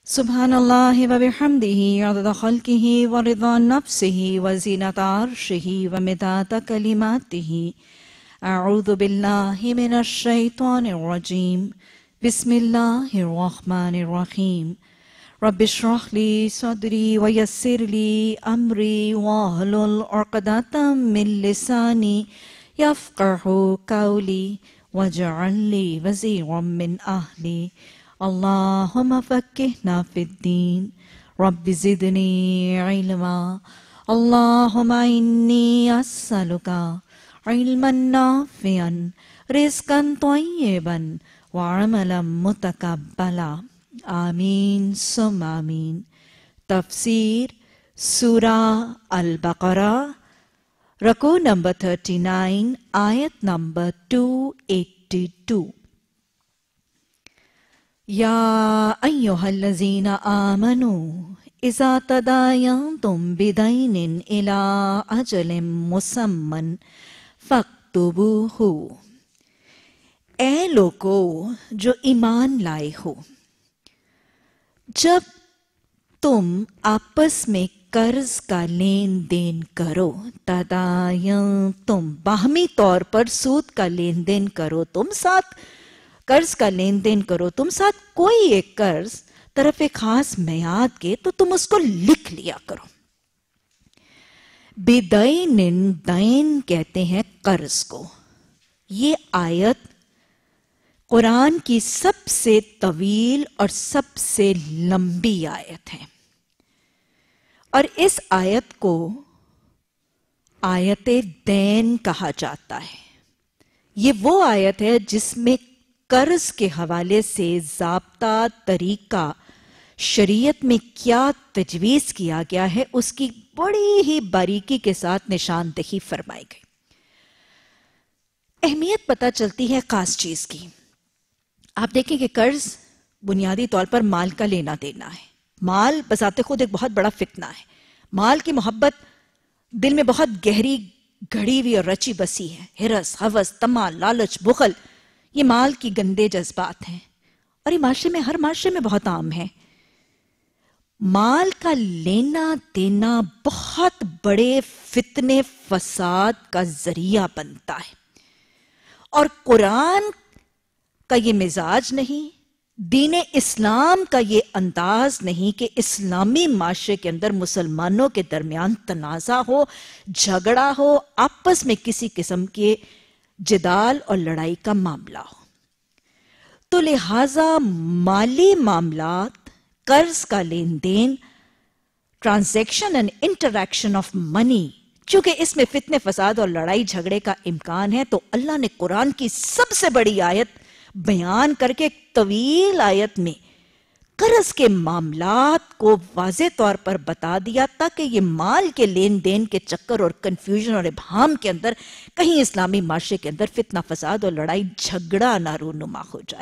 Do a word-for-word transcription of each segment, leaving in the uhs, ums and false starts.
सुब्हानल्लाहि व बिहम्दिही अदद खल्किही व रिदा नफ्सिही व ज़ीनत अर्शिही व मिदाद कलिमातिही। अऊज़ु बिल्लाहि मिनश शैतानिर रजीम। बिस्मिल्लाहिर रहमानिर रहीम। रब्बि इश्रह ली सदरी व यस्सिर ली अमरी वहलुल उक़दतम मिन लिसानी यफ़क़हू क़ौली वजअल ली वज़ीरम मिन अहली। अल्लाहुम्मा फ़क़्क़िहना फ़िद्दीन रब्बि ज़िदनी इल्मा। अल्लाहुम्मा इन्नी अस्अलुका इल्मन नाफ़िअन रिज़्क़न तय्यिबन व अमलन मुतक़ब्बला। आमीन सुम्मा आमीन। तफ़सीर सूरह अल बक़रह, रकू नंबर थर्टी नाइन, आयत नंबर टू एटी टू। या अय्युहल्लज़ीना आमनू इज़ा तदायंतुम बिदैनिन इला अजलिम मुसम्मन फ़क्तुबूहु। ऐ लोगों जो ईमान लाए हो, जब तुम आपस में कर्ज का लेन देन करो, तदायंतुम बाहमी तौर पर सूद का लेन देन करो, तुम साथ कर्ज का लेन देन करो, तुम साथ कोई एक कर्ज तरफ एक खास मियाद के, तो तुम उसको लिख लिया करो। बिदैनिन, दैन कहते हैं कर्ज को। ये आयत कुरान की सबसे तवील और सबसे लंबी आयत है, और इस आयत को आयते दैन कहा जाता है। ये वो आयत है जिसमें कर्ज के हवाले से ज़ाब्ता तरीका शरीयत में क्या तजवीज़ किया गया है, उसकी बड़ी ही बारीकी के साथ निशानदेही फरमाई गई। अहमियत पता चलती है खास चीज की। आप देखें कि कर्ज बुनियादी तौर पर माल का लेना देना है। माल बजाते खुद एक बहुत बड़ा फितना है। माल की मोहब्बत दिल में बहुत गहरी घड़ी हुई और रची बसी है। हिरस, हवस, तमा, लालच, बुखल, ये माल की गंदे जज्बात हैं, और ये माशरे में, हर माशरे में बहुत आम है। माल का लेना देना बहुत बड़े फितने फसाद का जरिया बनता है, और कुरान का ये मिजाज नहीं, दीन इस्लाम का ये अंदाज नहीं कि इस्लामी माशरे के अंदर मुसलमानों के दरमियान तनाज़ा हो, झगड़ा हो, आपस में किसी किस्म के जिदाल और लड़ाई का मामला हो। तो लिहाजा माली मामलात, कर्ज का लेन देन, transaction and interaction of money, चूंकि इसमें फितने फसाद और लड़ाई झगड़े का इम्कान है, तो अल्लाह ने कुरान की सबसे बड़ी आयत बयान करके एक तवील आयत में कर्ज के मामलात को वाज़े तौर पर बता दिया, ताकि ये माल के लेन देन के चक्कर और कंफ्यूजन और इबहाम के अंदर कहीं इस्लामी माशरे के अंदर फितना फसाद और लड़ाई झगड़ा ना रूनुमा हो जाए।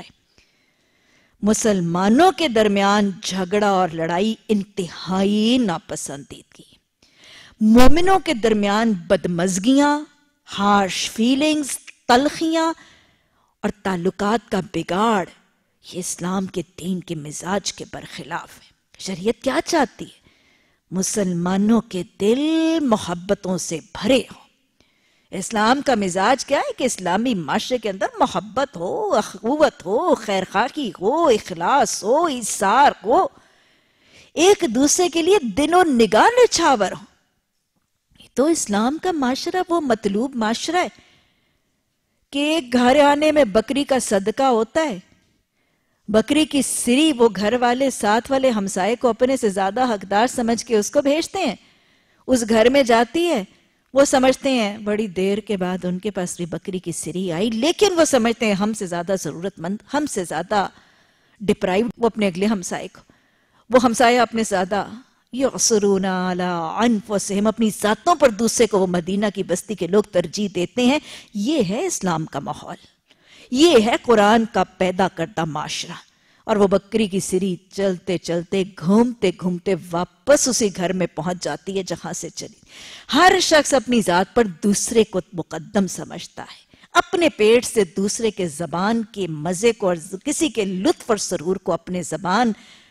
मुसलमानों के दरमियान झगड़ा और लड़ाई इंतहाई नापसंदीदगी, मोमिनों के दरमियान बदमज़गियां, हार्श फीलिंग्स, तलखियां और ताल्लुकात का बिगाड़, ये इस्लाम के दीन के मिजाज के बरखिलाफ है। शरीयत क्या चाहती है? मुसलमानों के दिल मोहब्बतों से भरे हो। इस्लाम का मिजाज क्या है कि इस्लामी माशरे के अंदर मोहब्बत हो, अखुवत हो, खैरखाकी हो, इखलास हो, इसार हो, एक दूसरे के लिए दिलो निगाह निछावर हो। तो इस्लाम का माशरा वो मतलूब माशरा है कि घर आने में बकरी का सदका होता है, बकरी की सिरी वो घर वाले साथ वाले हमसाये को अपने से ज्यादा हकदार समझ के उसको भेजते हैं। उस घर में जाती है, वो समझते हैं बड़ी देर के बाद उनके पास भी बकरी की सिरी आई, लेकिन वो समझते हैं हमसे ज्यादा जरूरतमंद, हमसे ज्यादा डिप्राइव वो अपने अगले हमसाये को, वो हमसाया अपने ज्यादा युसरूना अला अनफुसिहिम, अपनी जातों पर दूसरे को वो मदीना की बस्ती के लोग तरजीह देते हैं। ये है इस्लाम का माहौल, ये है कुरान का पैदा करता माशरा। और वो बकरी की सिरी चलते चलते घूमते घूमते वापस उसी घर में पहुंच जाती है जहां से चली। हर शख्स अपनी जात पर दूसरे को मुकद्दम समझता है, अपने पेट से दूसरे के जबान के मजे को और किसी के लुत्फ और सरूर को अपने जबान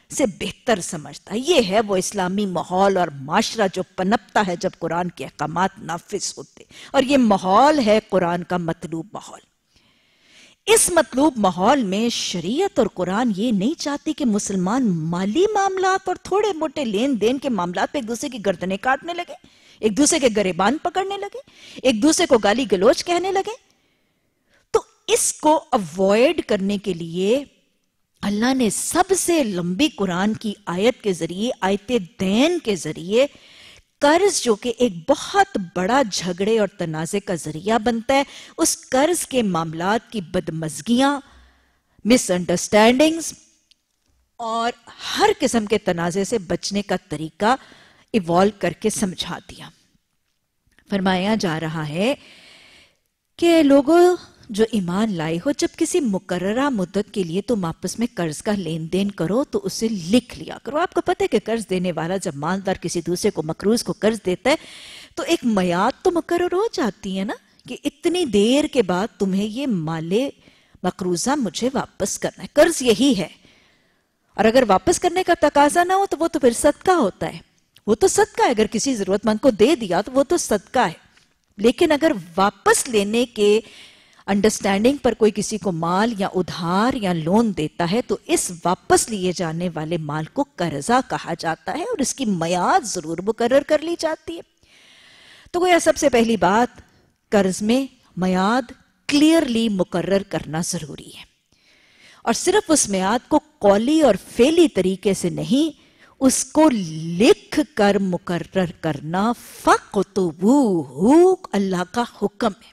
سے بہتر سمجھتا ہے۔ یہ ہے وہ اسلامی ماحول اور معاشرہ جو پنپتا ہے جب قرآن کے احکامات نافذ ہوتے، اور یہ ماحول ہے قرآن کا مطلوب ماحول۔ اس مطلوب ماحول میں شریعت اور قرآن یہ نہیں چاہتی کہ مسلمان مالی معاملات اور تھوڑے موٹے لین دین کے معاملات پہ ایک دوسرے کی گردنیں کاٹنے لگے، ایک دوسرے کے گریبان پکڑنے لگے، ایک دوسرے کو گالی گلوچ کہنے لگے۔ تو اس کو اوائڈ کرنے کے لیے اللہ نے سب سے لمبی قرآن کی آیت کے ذریعے، آیت دین کے ذریعے، قرض جو کہ ایک بہت بڑا جھگڑے اور تنازع کا ذریعہ بنتا ہے، اس قرض کے معاملات کی بدمزگیاں، مس انڈرسٹینڈنگز اور ہر قسم کے تنازع سے بچنے کا طریقہ ایوالو کر کے سمجھا دیا۔ فرمایا جا رہا ہے کہ لوگوں جو ایمان لائے ہو، جب کسی مقررہ مدت کے لیے تم آپس میں قرض کا لین دین کرو تو اسے لکھ لیا کرو۔ آپ کو پتہ ہے کہ قرض دینے والا جب مالدار کسی دوسرے کو مقروض کو قرض دیتا ہے تو ایک میعاد تو مقرر ہو جاتی ہے نا، کہ اتنی دیر کے بعد تمہیں یہ مال مقروضہ مجھے واپس کرنا ہے۔ قرض یہی ہے، اور اگر واپس کرنے کا تقاضا نہ ہو تو وہ تو پھر صدقہ ہوتا ہے، وہ تو صدقہ ہے۔ اگر کسی ضرورت مند کو دے دیا تو وہ تو صدقہ ہے، لیکن اگر واپس لینے کے انڈرسٹینڈنگ پر کوئی کسی کو مال یا ادھار یا لون دیتا ہے تو اس واپس لیے جانے والے مال کو قرضہ کہا جاتا ہے، اور اس کی میعاد ضرور مقرر کر لی جاتی ہے۔ تو گویا سب سے پہلی بات، قرض میں میعاد کلیئرلی مقرر کرنا ضروری ہے، اور صرف اس میعاد کو قولی اور فعلی طریقے سے نہیں، اس کو لکھ کر مقرر کرنا فَاقْتُبُوهُ اللہ کا حکم ہے۔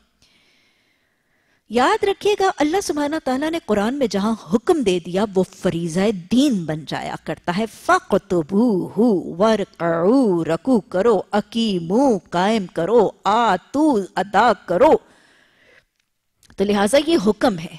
یاد رکھیے گا، اللہ سبحانہ تعالیٰ نے قرآن میں جہاں حکم دے دیا وہ فریضہ دین بن جایا کرتا ہے۔ فَاقْتُبُوهُ وَارْكَعُوا، رکوع کرو، اقیموا، قائم کرو، آتوا، ادا کرو۔ تو لہٰذا یہ حکم ہے۔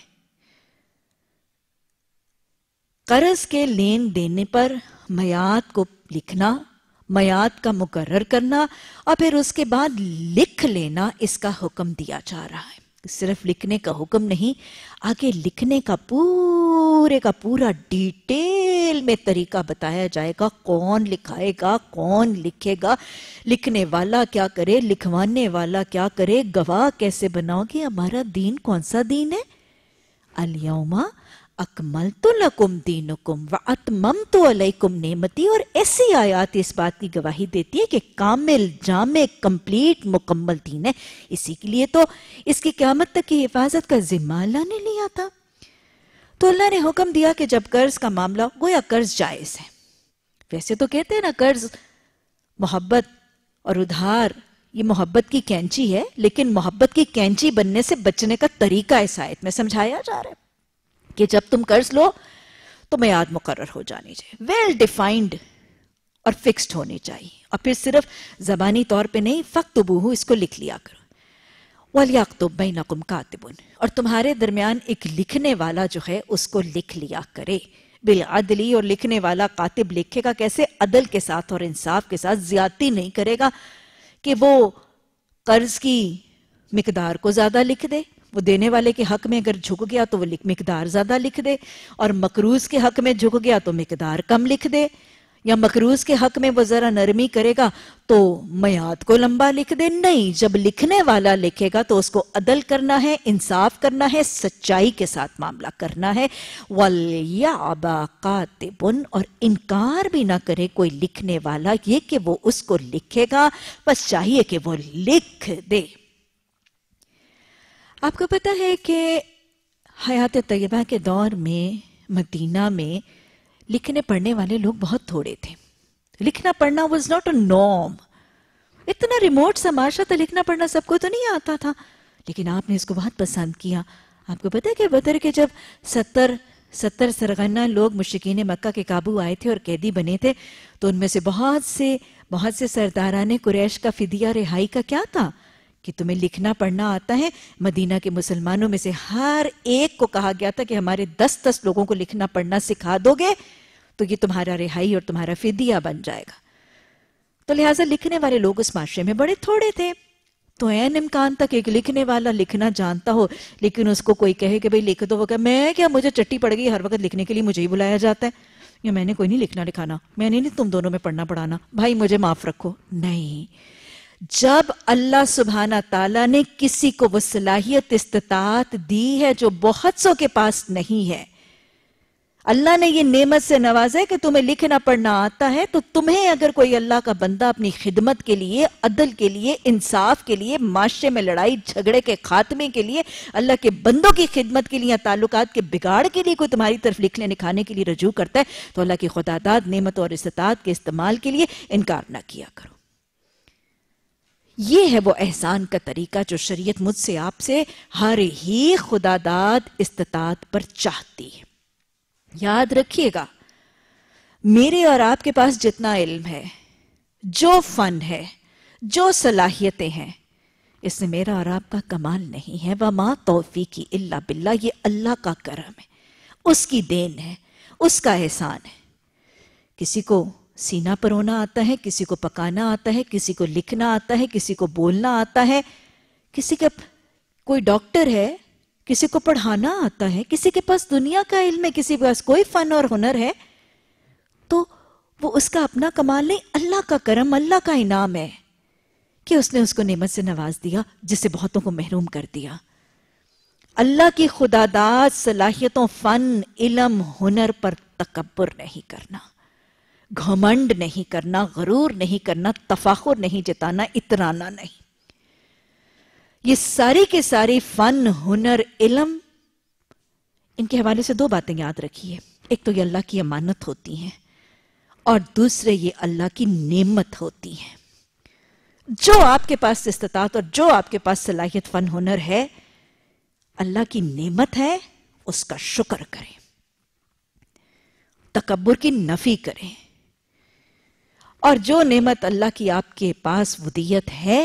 قرض کے لین دینے پر میعاد کو لکھنا، میعاد کا مقرر کرنا، اور پھر اس کے بعد لکھ لینا، اس کا حکم دیا جا رہا ہے۔ صرف لکھنے کا حکم نہیں، آگے لکھنے کا پورے کا پورا ڈیٹیل میں طریقہ بتایا جائے گا۔ کون لکھائے گا، کون لکھے گا، لکھنے والا کیا کرے، لکھوانے والا کیا کرے، گواہ کیسے بناؤ گے۔ ہمارا دین کون سا دین ہے؟ الیوم اکملت لکم دینکم واتممت علیکم نعمتی، اور ایسی آیات اس بات کی گواہی دیتی ہے کہ کامل، جامع، کمپلیٹ، مکمل دین ہے۔ اسی کے لیے تو اس کی قیامت تک کی حفاظت کا ذمہ اللہ نے لیا تھا۔ تو اللہ نے حکم دیا کہ جب قرض کا معاملہ، گویا قرض جائز ہے۔ ویسے تو کہتے ہیں نا قرض محبت اور ادھار یہ محبت کی کینچی ہے، لیکن محبت کی کینچی بننے سے بچنے کا طریقہ اس آیت میں سمجھایا جا رہا ہے کہ جب تم قرض لو تو میعاد مقرر ہو جانی چاہیے، ویل ڈیفائنڈ اور فکسڈ ہونی چاہیے، اور پھر صرف زبانی طور پہ نہیں، فَاقْتُبُوهُ، اس کو لکھ لیا کرو۔ وَلْيَكْتُبْ بَيْنَكُمْ كَاتِبٌ، اور تمہارے درمیان ایک لکھنے والا جو ہے اس کو لکھ لیا کرے، بالعدلی، اور لکھنے والا کاتب لکھے گا کیسے؟ عدل کے ساتھ اور انصاف کے ساتھ، زیادتی نہیں کرے گا کہ وہ قرض کی مقدار کو زیادہ لکھ دے، وہ دینے والے کے حق میں اگر جھک گیا تو وہ مقدار زیادہ لکھ دے، اور مقروض کے حق میں جھک گیا تو مقدار کم لکھ دے، یا مقروض کے حق میں وہ ذرا نرمی کرے گا تو میعاد کو لمبا لکھ دے۔ نہیں، جب لکھنے والا لکھے گا تو اس کو عدل کرنا ہے، انصاف کرنا ہے، سچائی کے ساتھ معاملہ کرنا ہے۔ وَلْيَعْبَ قَاتِبٌ، اور انکار بھی نہ کرے کوئی لکھنے والا یہ کہ وہ اس کو لکھے گا، بس چاہیے کہ وہ لکھ دے۔ آپ کو پتہ ہے کہ حیات طیبہ کے دور میں مدینہ میں لکھنے پڑھنے والے لوگ بہت تھوڑے تھے۔ لکھنا پڑھنا was not a norm، اتنا ریموٹ سا معاشرہ تھا، لکھنا پڑھنا سب کو تو نہیں آتا تھا، لیکن آپ نے اس کو بہت پسند کیا۔ آپ کو پتہ ہے کہ بدر کے جب ستر ستر سرغنہ لوگ مشرکین مکہ کے قابو آئے تھے اور قیدی بنے تھے، تو ان میں سے بہت سے بہت سے سرداران قریش کا فدیہ رہائی کا کیا تھا کہ تمہیں لکھنا پڑھنا آتا ہے۔ مدینہ کے مسلمانوں میں سے ہر ایک کو کہا گیا تھا کہ ہمارے دس دس لوگوں کو لکھنا پڑھنا سکھا دو گے تو یہ تمہارا رہائی اور تمہارا فدیہ بن جائے گا۔ تو لہٰذا لکھنے والے لوگ اس معاشرے میں بڑے تھوڑے تھے، تو این امکان تک ایک لکھنے والا لکھنا جانتا ہو لیکن اس کو کوئی کہے کہ بھئی لکھ دو، وہ کہے میں کیا، مجھے چٹی پڑ گئی، ہر وقت لکھنے کے لیے مجھے ہی بلایا جاتا ہے، یا میں نے کوئی نہیں لکھنا لکھانا, میں نے نہیں تم دونوں میں پڑھنا پڑھانا, بھائی مجھے معاف رکھو. نہیں, جب اللہ سبحانہ تعالیٰ نے کسی کو وہ صلاحیت استطاعت دی ہے جو بہت سو کے پاس نہیں ہے, اللہ نے یہ نعمت سے نوازا ہے کہ تمہیں لکھنا پڑھنا آتا ہے, تو تمہیں اگر کوئی اللہ کا بندہ اپنی خدمت کے لیے, عدل کے لیے, انصاف کے لیے, معاشرے میں لڑائی جھگڑے کے خاتمے کے لیے, اللہ کے بندوں کی خدمت کے لیے, تعلقات کے بگاڑ کے لیے کوئی تمہاری طرف لکھنے لکھانے کے لیے رجوع کرتا ہے, تو اللہ کی خداداد نعمت اور استطاعت کے استعمال کے لیے انکار نہ کیا کرو. یہ ہے وہ احسان کا طریقہ جو شریعت مجھ سے آپ سے ہر ہی خداداد استطاعت پر چاہتی ہے. یاد رکھیے گا, میرے اور آپ کے پاس جتنا علم ہے, جو فن ہے, جو صلاحیتیں ہیں, اس میں میرا اور آپ کا کمال نہیں ہے. وَمَا تَوْفِيقِي إِلَّا بِاللَّهِ, یہ اللہ کا کرم ہے, اس کی دین ہے, اس کا احسان ہے. کسی کو سینہ پرونا آتا ہے, کسی کو پکانا آتا ہے, کسی کو لکھنا آتا ہے, کسی کو بولنا آتا ہے, کسی کا کوئی ڈاکٹر ہے, کسی کو پڑھانا آتا ہے, کسی کے پاس دنیا کا علم ہے, کسی کے پاس کوئی فن اور ہنر ہے, تو وہ اس کا اپنا کمال نہیں, اللہ کا کرم, اللہ کا انعام ہے کہ اس نے اس کو نعمت سے نواز دیا جس سے بہتوں کو محروم کر دیا. اللہ کی خداداد صلاحیتوں, فن, علم, ہنر پر تکبر نہیں کرنا, گھمنڈ نہیں کرنا, غرور نہیں کرنا, تفاخر نہیں جتانا, اترانا نہیں. یہ ساری کے ساری فن, ہنر, علم, ان کے حوالے سے دو باتیں یاد رکھیے. ایک تو یہ اللہ کی امانت ہوتی ہیں, اور دوسرے یہ اللہ کی نعمت ہوتی ہیں. جو آپ کے پاس استطاعت اور جو آپ کے پاس صلاحیت, فن, ہنر ہے, اللہ کی نعمت ہے, اس کا شکر کریں, تکبر کی نفی کریں. اور جو نعمت اللہ کی آپ کے پاس ودیت ہے,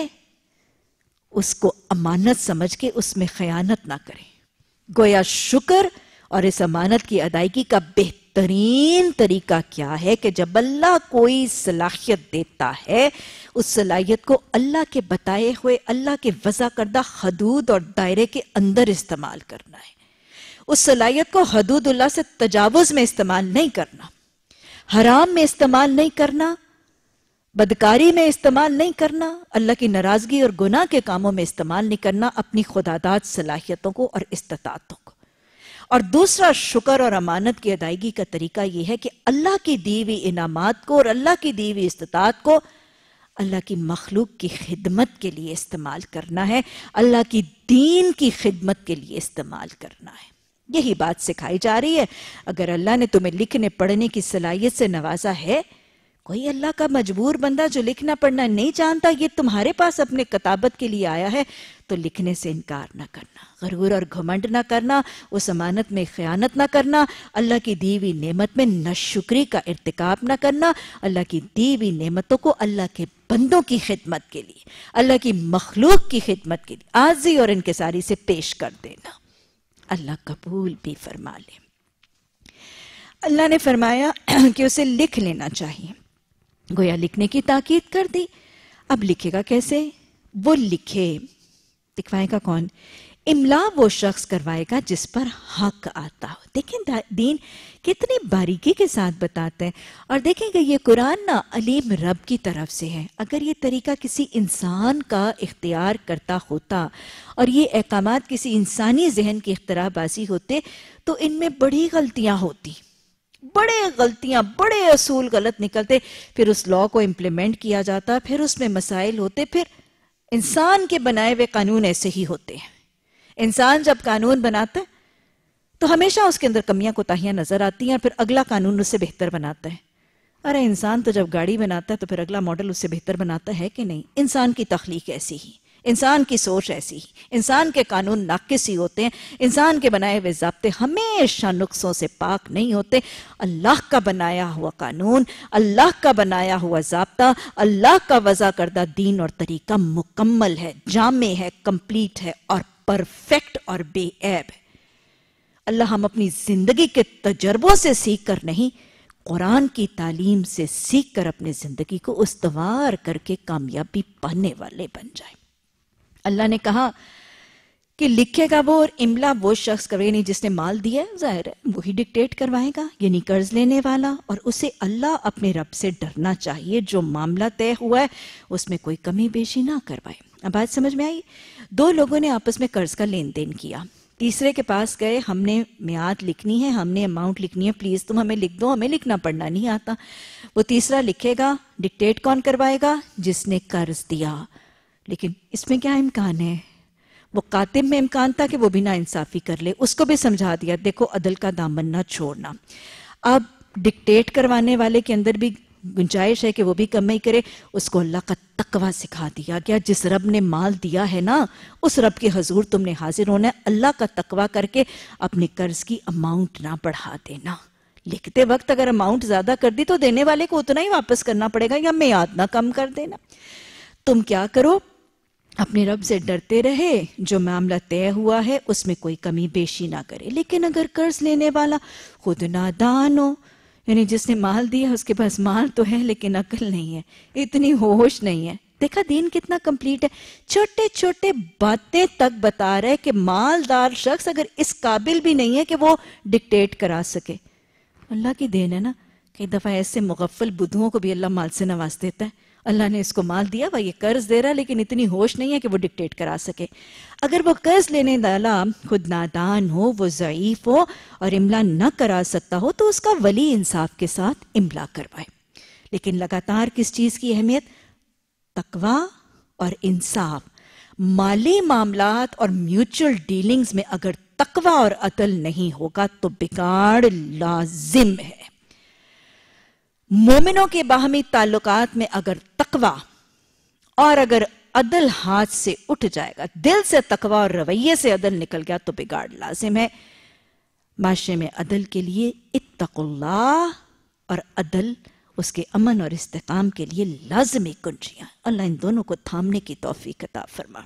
اس کو امانت سمجھ کے اس میں خیانت نہ کریں. گویا شکر اور اس امانت کی ادائیگی کا بہترین طریقہ کیا ہے کہ جب اللہ کوئی صلاحیت دیتا ہے, اس صلاحیت کو اللہ کے بتائے ہوئے, اللہ کے وضع کردہ حدود اور دائرے کے اندر استعمال کرنا ہے. اس صلاحیت کو حدود اللہ سے تجاوز میں استعمال نہیں کرنا, حرام میں استعمال نہیں کرنا, بدکاری میں استعمال نہیں کرنا, اللہ کی ناراضگی اور گناہ کے کاموں میں استعمال نہیں کرنا اپنی خداداد صلاحیتوں کو اور استطاعتوں کو. اور دوسرا شکر اور امانت کی ادائیگی کا طریقہ یہ ہے کہ اللہ کی دی ہوئی انعامات کو اور اللہ کی دی ہوئی استطاعت کو اللہ کی مخلوق کی خدمت کے لیے استعمال کرنا ہے, اللہ کی دین کی خدمت کے لیے استعمال کرنا ہے. یہی بات سکھائی جا رہی ہے. اگر اللہ نے تمہیں لکھنے پڑھنے کی صلاحیت سے نوازا ہے, کوئی اللہ کا مجبور بندہ جو لکھنا پڑھنا نہیں جانتا, یہ تمہارے پاس اپنے کتابت کے لیے آیا ہے, تو لکھنے سے انکار نہ کرنا, غرور اور گھمنڈ نہ کرنا, اس امانت میں خیانت نہ کرنا, اللہ کی دی ہوئی نعمت میں ناشکری کا ارتکاب نہ کرنا, اللہ کی دی ہوئی نعمتوں کو اللہ کے بندوں کی خدمت کے لیے, اللہ کی مخلوق کی خدمت کے لیے عاجزی اور انکساری سے پیش کر دینا. اللہ قبول بھی فرما لے. اللہ نے فرمایا کہ اسے لکھ لینا چاہیے, گویا لکھنے کی تاکید کر دی. اب لکھے گا کیسے؟ وہ لکھے, لکھوائے گا کون؟ املا وہ شخص کروائے گا جس پر حق آتا ہو. دیکھیں دین کتنی باریکی کے ساتھ بتاتے ہیں. اور دیکھیں کہ یہ قرآن نا علیم رب کی طرف سے ہے. اگر یہ طریقہ کسی انسان کا اختیار کرتا ہوتا اور یہ احکامات کسی انسانی ذہن کی اختراع بازی ہوتے, تو ان میں بڑی غلطیاں ہوتی, بڑے غلطیاں, بڑے اصول غلط نکلتے. پھر اس لاء کو امپلیمنٹ کیا جاتا, پھر اس میں مسائل ہوتے. پھر انسان کے بنائے ہوئے قانون ایسے ہی ہوتے ہیں. انسان جب قانون بناتا ہے تو ہمیشہ اس کے اندر کمیاں کوتاہیاں نظر آتی ہیں, پھر اگلا قانون اس سے بہتر بناتا ہے. ارے انسان تو جب گاڑی بناتا ہے تو پھر اگلا ماڈل اس سے بہتر بناتا ہے کہ نہیں؟ انسان کی تخلیق ایسی ہی, انسان کی سوچ ایسی ہی, انسان کے قانون ناقص ہی ہوتے ہیں. انسان کے بنائے ہوئے ضابطے ہمیشہ نقصوں سے پاک نہیں ہوتے. اللہ کا بنایا ہوا قانون, اللہ کا بنایا ہوا ضابطہ, اللہ کا وضع کردہ دین اور طریقہ مکمل ہے, جامع ہے, کمپلیٹ ہے اور پرفیکٹ اور بے عیب ہے. اللہ ہم اپنی زندگی کے تجربوں سے سیکھ کر نہیں, قرآن کی تعلیم سے سیکھ کر اپنی زندگی کو استوار کر کے کامیابی پانے والے بن جائیں. اللہ نے کہا کہ لکھے گا وہ اور املا وہ شخص کرے نہیں جس نے مال دیا ہے، ظاہر ہے وہی ڈکٹیٹ کروائے گا، یعنی قرض لینے والا، اور اسے اللہ اپنے رب سے ڈرنا چاہیے، جو معاملہ طے ہوا ہے اس میں کوئی کمی بیشی نہ کروائے۔ اب بات سمجھ میں آئی؟ دو لوگوں نے آپس میں قرض کا لین دین کیا، تیسرے کے پاس گئے، ہم نے میعاد لکھنی ہے، ہم نے اماؤنٹ لکھنی ہے، پلیز تم ہمیں لکھ دو، ہمیں لکھنا پڑھنا نہیں آتا۔ وہ تیسرا لکھے گا، ڈکٹیٹ کون کروائے گا؟ جس نے قرض دیا۔ لیکن اس میں کیا امکان ہے؟ وہ کاتب میں امکان تھا کہ وہ بھی نا انصافی کر لے، اس کو بھی سمجھا دیا دیکھو عدل کا دامن نہ چھوڑنا۔ اب ڈکٹیٹ کروانے والے کے اندر بھی گنجائش ہے کہ وہ بھی کمی کرے، اس کو اللہ کا تقوی سکھا دیا گیا، جس رب نے مال دیا ہے نا اس رب کے حضور تم نے حاضر ہونا ہے، اللہ کا تقوی کر کے اپنے قرض کی اماؤنٹ نہ بڑھا دینا۔ لکھتے وقت اگر اماؤنٹ زیادہ کر دی تو دینے والے کو اتنا ہی واپس کرنا پڑے گا، یا میعاد نہ کم کر دینا۔ تم کیا کرو؟ اپنے رب سے ڈرتے رہے، جو معاملہ طے ہوا ہے اس میں کوئی کمی بیشی نہ کرے۔ لیکن اگر قرض لینے والا خود نادان ہو، یعنی جس نے مال دیا اس کے پاس مال تو ہے لیکن عقل نہیں ہے، اتنی ہوش نہیں ہے، دیکھا دین کتنا کمپلیٹ ہے، چھوٹے چھوٹے باتیں تک بتا رہے کہ مالدار شخص اگر اس قابل بھی نہیں ہے کہ وہ ڈکٹیٹ کرا سکے۔ اللہ کی دین ہے نا، کئی دفعہ ایسے مغفل بدھوؤں کو بھی اللہ مال سے نواز دیتا ہے، اللہ نے اس کو مال دیا، وہ یہ قرض دے رہا ہے لیکن اتنی ہوش نہیں ہے کہ وہ ڈکٹیٹ کرا سکے۔ اگر وہ قرض لینے والا خود نادان ہو، وہ ضعیف ہو اور املا نہ کرا سکتا ہو تو اس کا ولی انصاف کے ساتھ املا کروائے۔ لیکن لگاتار کس چیز کی اہمیت؟ تقوی اور انصاف۔ مالی معاملات اور میوچل ڈیلنگز میں اگر تقوی اور عدل نہیں ہوگا تو بگاڑ لازم ہے۔ مومنوں کے باہمی تعلقات میں اگر تقوی اور اگر عدل ہاتھ سے اٹھ جائے گا، دل سے تقوی اور رویے سے عدل نکل گیا تو بگاڑ لازم ہے۔ معاشرے میں عدل کے لیے اتقوا اللہ اور عدل اس کے امن اور استحکام کے لیے لازمی کنجیاں، اللہ ان دونوں کو تھامنے کی توفیق عطا فرما۔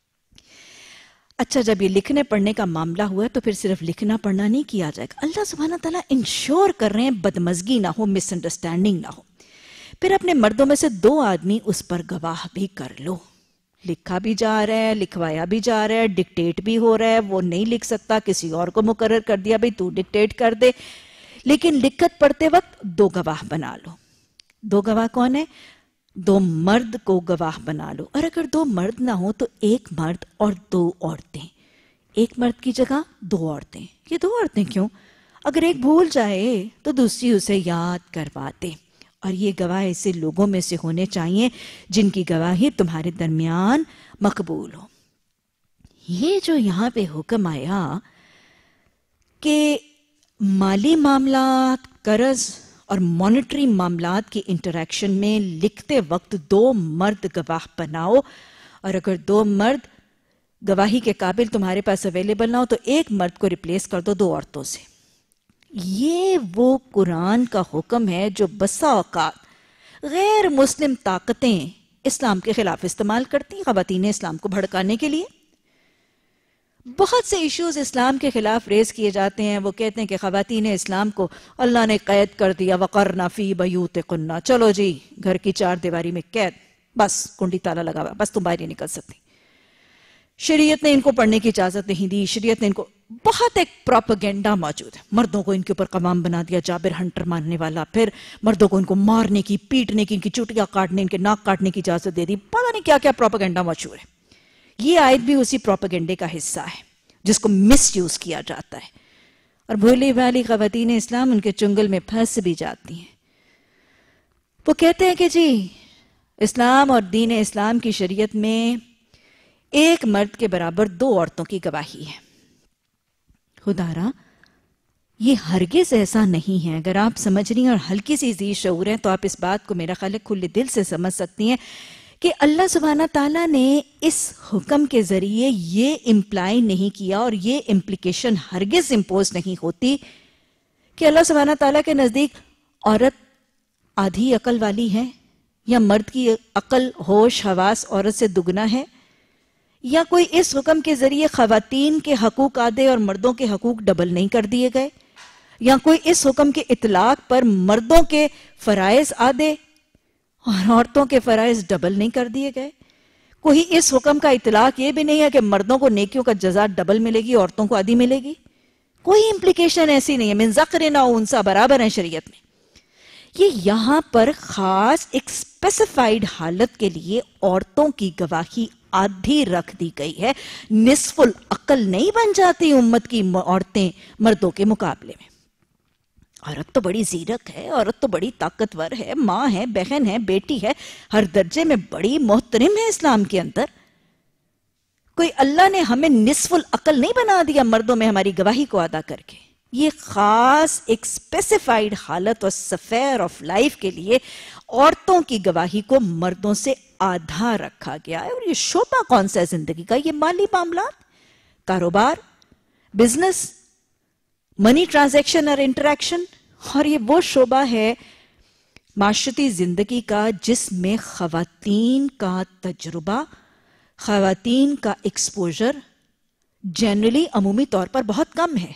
اچھا، جب یہ لکھنے پڑھنے کا معاملہ ہوا ہے تو پھر صرف لکھنا پڑھنا نہیں کیا جائے گا، اللہ سبحانہ تعالیٰ انشور کر رہے ہیں بدمزگی نہ ہو، مس انڈرسٹینڈنگ نہ ہو۔ پھر اپنے مردوں میں سے دو آدمی اس پر گواہ بھی کر لو، لکھا بھی جا رہا ہے، لکھوایا بھی جا رہا ہے، ڈکٹیٹ بھی ہو رہا ہے، وہ نہیں لکھ سکتا کسی اور کو مقرر کر دیا بھئی تو ڈکٹیٹ کر دے، لیکن لکھت پڑھتے وقت دو گواہ بنا لو۔ دو گواہ کون ہیں؟ دو مرد کو گواہ بنا لو، اور اگر دو مرد نہ ہو تو ایک مرد اور دو عورتیں، ایک مرد کی جگہ دو عورتیں۔ یہ دو عورتیں کیوں؟ اگر ایک بھول جائے تو دوسری اسے یاد کروا دے، اور یہ گواہ ایسے لوگوں میں سے ہونے چاہیے جن کی گواہی تمہارے درمیان مقبول ہو۔ یہ جو یہاں پہ حکم آیا کہ مالی معاملات، قرض اور مانیٹری معاملات کی انٹریکشن میں لکھتے وقت دو مرد گواہ بناؤ، اور اگر دو مرد گواہی کے قابل تمہارے پاس اویلیبل نہ ہو تو ایک مرد کو ریپلیس کر دو دو عورتوں سے۔ یہ وہ قرآن کا حکم ہے جو بسا اوقات غیر مسلم طاقتیں اسلام کے خلاف استعمال کرتی ہیں، خواتین اسلام کو بھڑکانے کے لیے۔ بہت سے ایشوز اسلام کے خلاف ریز کیے جاتے ہیں، وہ کہتے ہیں کہ خواتین اسلام کو اللہ نے قید کر دیا، وقرنا فی بیوتکن، چلو جی گھر کی چار دیواری میں قید، بس کنڈی تالا لگا ہوا، بس تم باہر نہیں نکل سکتی۔ شریعت نے ان کو پڑھنے کی اجازت نہیں دی، شریعت نے ان کو، بہت ایک پروپیگنڈا موجود ہے، مردوں کو ان کے اوپر قوام بنا دیا، جابر ہنٹر ماننے والا، پھر مردوں کو ان کو مارنے کی، پیٹنے کی، ان کی چوٹیاں کاٹنے، ان کے ناک کاٹنے کی اجازت دے دی، پتہ نہیں کیا کیا پروپیگنڈا مشہور ہے۔ یہ آیت بھی اسی پروپیگنڈے کا حصہ ہے جس کو مس یوز کیا جاتا ہے، اور بھولی بھالی خواتین اسلام ان کے چنگل میں پھنس بھی جاتی ہیں۔ وہ کہتے ہیں کہ جی اسلام اور دین اسلام کی شریعت میں ایک مرد کے برابر دو عورتوں کی گواہی ہے۔ خدا را یہ ہرگز ایسا نہیں ہے۔ اگر آپ سمجھ رہی ہیں اور ہلکی سی ذی شعور ہیں تو آپ اس بات کو میرا خیال ہے کھلے دل سے سمجھ سکتی ہیں کہ اللہ سبحانہ تعالیٰ نے اس حکم کے ذریعے یہ امپلائی نہیں کیا، اور یہ امپلیکیشن ہرگز امپوز نہیں ہوتی کہ اللہ سبحانہ تعالیٰ کے نزدیک عورت آدھی عقل والی ہے، یا مرد کی عقل، ہوش، حواس عورت سے دگنا ہے، یا کوئی اس حکم کے ذریعے خواتین کے حقوق آدھے اور مردوں کے حقوق ڈبل نہیں کر دیے گئے، یا کوئی اس حکم کے اطلاق پر مردوں کے فرائض آدھے اور عورتوں کے فرائض ڈبل نہیں کر دیے گئے۔ کوئی اس حکم کا اطلاق یہ بھی نہیں ہے کہ مردوں کو نیکیوں کا جزا ڈبل ملے گی، عورتوں کو آدھی ملے گی. کوئی امپلیکیشن ایسی نہیں ہے. من ذکر او انثی برابر ہیں شریعت میں. یہ یہاں پر خاص ایک اسپیسیفائیڈ حالت کے لیے عورتوں کی گواہی آدھی رکھ دی گئی ہے. نصف العقل نہیں بن جاتی امت کی عورتیں مردوں کے مقابلے میں. عورت تو بڑی زیرک ہے، عورت تو بڑی طاقتور ہے، ماں ہے، بہن ہے، بیٹی ہے، ہر درجے میں بڑی محترم ہے اسلام کے اندر. کوئی اللہ نے ہمیں نصف العقل نہیں بنا دیا مردوں میں ہماری گواہی کو ادا کر کے. یہ خاص ایک اسپیسیفائیڈ حالت اور سفیر آف لائف کے لیے عورتوں کی گواہی کو مردوں سے آدھا رکھا گیا ہے. اور یہ شعبہ کون سا ہے زندگی کا؟ یہ مالی معاملات، کاروبار، بزنس، منی ٹرانزیکشن اور انٹریکشن. اور یہ وہ شعبہ ہے معاشرتی زندگی کا جس میں خواتین کا تجربہ، خواتین کا ایکسپوجر جنرلی عمومی طور پر بہت کم ہے.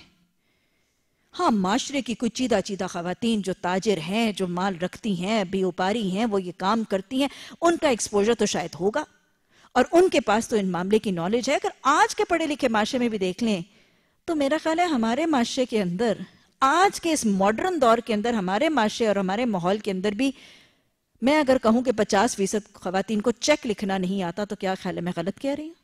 ہاں، معاشرے کی کچھ چیدہ چیدہ خواتین جو تاجر ہیں، جو مال رکھتی ہیں، بیوپاری ہیں، وہ یہ کام کرتی ہیں، ان کا ایکسپوجر تو شاید ہوگا اور ان کے پاس تو ان معاملے کی نالج ہے. اگر آج کے پڑھے لکھے معاشرے میں بھی دیکھ لیں تو میرا خیال ہے ہمارے معاشرے کے اندر، آج کے اس ماڈرن دور کے اندر، ہمارے معاشرے اور ہمارے ماحول کے اندر بھی میں اگر کہوں کہ پچاس فیصد خواتین کو چیک لکھنا نہیں آتا تو کیا خیال ہے میں غلط کہہ رہی ہوں؟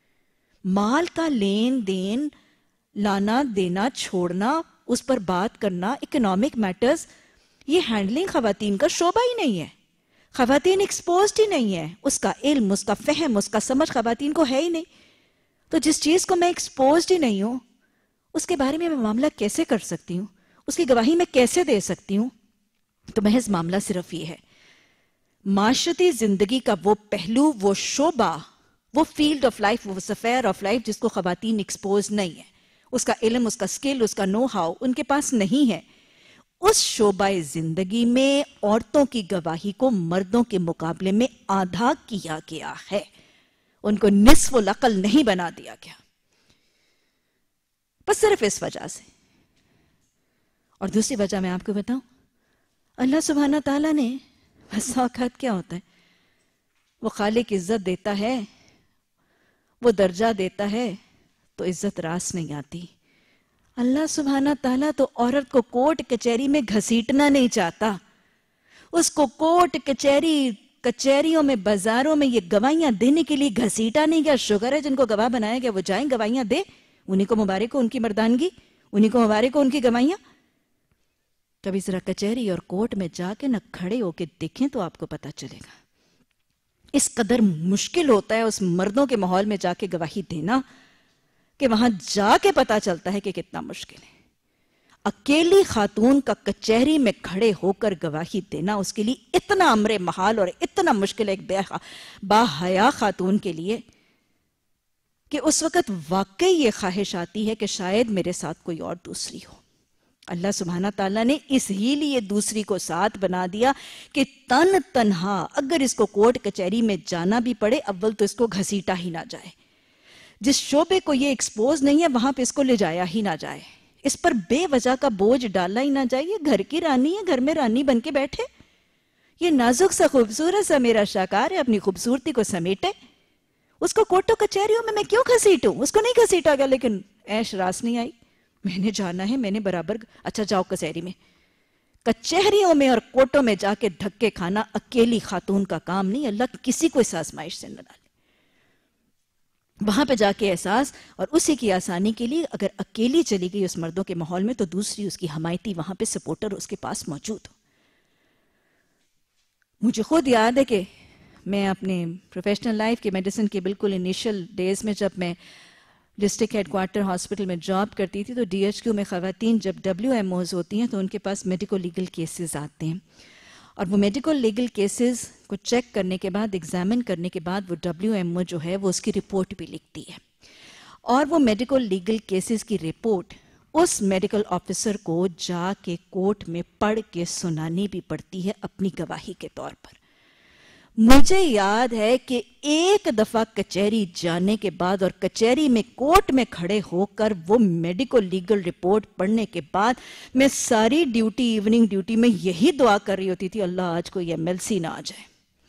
مال کا لین دین، لانا دینا، چھوڑنا، اس پر بات کرنا، اکنامک میٹرز، یہ ہینڈلنگ خواتین کا شعبہ ہی نہیں ہے. خواتین ایکسپوزڈ ہی نہیں ہے. اس کا علم، اس کا فہم، اس کا سمجھ خواتین کو ہے ہی نہیں. تو جس چیز کو میں ایکسپوزڈ ہی نہیں ہوں اس کے بارے میں میں معاملہ کیسے کر سکتی ہوں؟ اس کی گواہی میں کیسے دے سکتی ہوں؟ تو محض معاملہ صرف یہ ہے، معاشرتی زندگی کا وہ پہلو، وہ شعبہ، وہ فیلڈ آف لائف، وہ سفیر آف لائف جس کو خواتین ایکسپوز نہیں ہے، اس کا علم، اس کا سکل، اس کا نو ہاؤ ان کے پاس نہیں ہے. اس شعبہ زندگی میں عورتوں کی گواہی کو مردوں کے مقابلے میں آدھا کیا گیا ہے. ان کو نصف العقل نہیں بنا دیا گیا، بس صرف اس وجہ سے. اور دوسری وجہ میں آپ کو بتاؤں، اللہ سبحانہ تعالیٰ نے بس اوقات کیا ہوتا ہے، وہ خالق عزت دیتا ہے، وہ درجہ دیتا ہے تو عزت راس نہیں آتی. اللہ سبحانہ تعالیٰ تو عورت کو کورٹ کچہری میں گھسیٹنا نہیں چاہتا. اس کو کورٹ کچہری کچہریوں میں، بازاروں میں یہ گواہیاں دینے کے لیے گھسیٹا نہیں گیا. شکر ہے جن کو گواہ بنایا گیا وہ جائیں گواہیاں دے، انہی کو مبارک ہو ان کی مردانگی، انہی کو مبارک ہو ان کی گواہیاں. کبھی ذرا کچہری اور کورٹ میں جا کے نہ کھڑے ہو کے دیکھیں تو آپ کو پتا چلے گا اس قدر مشکل ہوتا ہے اس مردوں کے ماحول میں جا کے گواہی دینا کہ وہاں جا کے پتا چلتا ہے کہ کتنا مشکل ہے. اکیلی خاتون کا کچہری میں کھڑے ہو کر گواہی دینا اس کے لیے اتنا امر محال اور اتنا مشکل ہے ایک با حیا خاتون کے لیے کہ اس وقت واقعی یہ خواہش آتی ہے کہ شاید میرے ساتھ کوئی اور دوسری ہو. اللہ سبحانہ تعالیٰ نے اس ہی لیے دوسری کو ساتھ بنا دیا کہ تن تنہا اگر اس کو کورٹ کچہری میں جانا بھی پڑے، اول تو اس کو گھسیٹا ہی نہ جائے. جس شعبے کو یہ ایکسپوز نہیں ہے وہاں پہ اس کو لے جایا ہی نہ جائے، اس پر بے وجہ کا بوجھ ڈالا ہی نہ جائے. یہ گھر کی رانی ہے، گھر میں رانی بن کے بیٹھے، یہ نازک سا خوبصورت سا میرا شاکار ہے، اپنی خوبصورتی کو سمیٹے. اس کو کوٹوں کچہریوں میں میں کیوں گھسیٹوں؟ اس کو نہیں گھسیٹا گیا، لیکن عیش راس نہیں آئی. میں نے جانا ہے، میں نے برابر. اچھا جاؤ کچہری میں. کچہریوں میں اور کوٹوں میں جا کے دھکے کھانا اکیلی خاتون کا کام نہیں. اللہ کسی کو اس آزمائش سے نہ ڈالے. وہاں پہ جا کے احساس اور اسی کی آسانی کے لیے اگر اکیلی چلی گئی اس مردوں کے ماحول میں تو دوسری اس کی حمایتی وہاں پہ سپورٹر اس کے پاس موجود ہو. مجھے خود یاد ہے کہ میں اپنے پروفیشنل لائف کے میڈیسن کے بالکل انیشل ڈیز میں جب میں ڈسٹرکٹ ہیڈ کوارٹر ہاسپٹل میں جاب کرتی تھی تو ڈی ایچ کیو میں خواتین جب ڈبلیو ایم اوز ہوتی ہیں تو ان کے پاس میڈیکل لیگل کیسز آتے ہیں اور وہ میڈیکل لیگل کیسز کو چیک کرنے کے بعد ایگزامن کرنے کے بعد وہ ڈبلیو ایم او جو ہے وہ اس کی رپورٹ بھی لکھتی ہے اور وہ میڈیکل لیگل کیسز کی رپورٹ اس میڈیکل آفیسر کو جا کے کورٹ میں پڑھ کے سنانی بھی پڑتی ہے اپنی گواہی کے طور پر. مجھے یاد ہے کہ ایک دفعہ کچہری جانے کے بعد اور کچہری میں کورٹ میں کھڑے ہو کر وہ میڈیکل لیگل رپورٹ پڑھنے کے بعد میں ساری ڈیوٹی ایوننگ ڈیوٹی میں یہی دعا کر رہی ہوتی تھی، اللہ آج کوئی ایم ایل سی نہ آ جائے،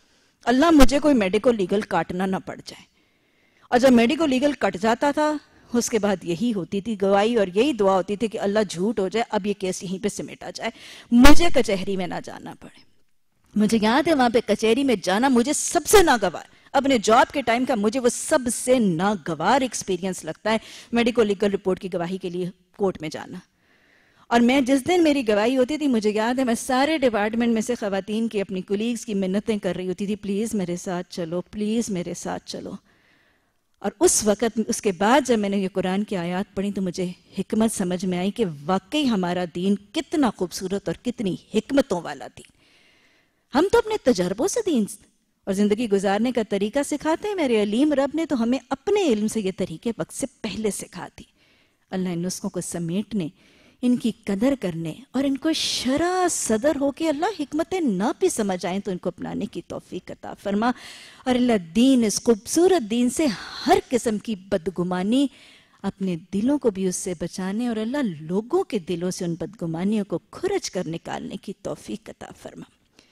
اللہ مجھے کوئی میڈیکل لیگل کاٹنا نہ پڑ جائے. اور جب میڈیکل لیگل کٹ جاتا تھا اس کے بعد یہی ہوتی تھی گواہی اور یہی دعا ہوتی تھی کہ اللہ جھوٹ ہو جائے, اب یہ کیس یہیں پہ سمیٹا جائے, مجھے کچہری میں نہ جانا پڑے. مجھے یاد ہے وہاں پہ کچہری میں جانا مجھے سب سے ناگوار, اپنے جاب کے ٹائم کا مجھے وہ سب سے ناگوار ایکسپیرینس لگتا ہے میڈیکل لیگل رپورٹ کی گواہی کے لیے کورٹ میں جانا. اور میں جس دن میری گواہی ہوتی تھی مجھے یاد ہے میں سارے ڈپارٹمنٹ میں سے خواتین کی اپنی کولیگز کی منتیں کر رہی ہوتی تھی, پلیز میرے ساتھ چلو, پلیز میرے ساتھ چلو. اور اس وقت اس کے بعد جب میں نے یہ قرآن کی آیات پڑھی تو مجھے حکمت سمجھ میں آئی کہ واقعی ہمارا دین کتنا خوبصورت اور کتنی حکمتوں والا دین. ہم تو اپنے تجربوں سے دین اور زندگی گزارنے کا طریقہ سکھاتے ہیں. میرے علیم رب نے تو ہمیں اپنے علم سے یہ طریقے وقت سے پہلے سکھا دی. اللہ ان نسخوں کو سمیٹنے, ان کی قدر کرنے اور ان کو شرح صدر ہو کے اللہ حکمتیں نہ بھی سمجھ آئیں تو ان کو اپنانے کی توفیق عطا فرما. اور اللہ دین, اس خوبصورت دین سے ہر قسم کی بدگمانی اپنے دلوں کو بھی اس سے بچانے اور اللہ لوگوں کے دلوں سے ان بدگمانیوں کو کھرچ کر نکالنے کی توفیق عطا فرما.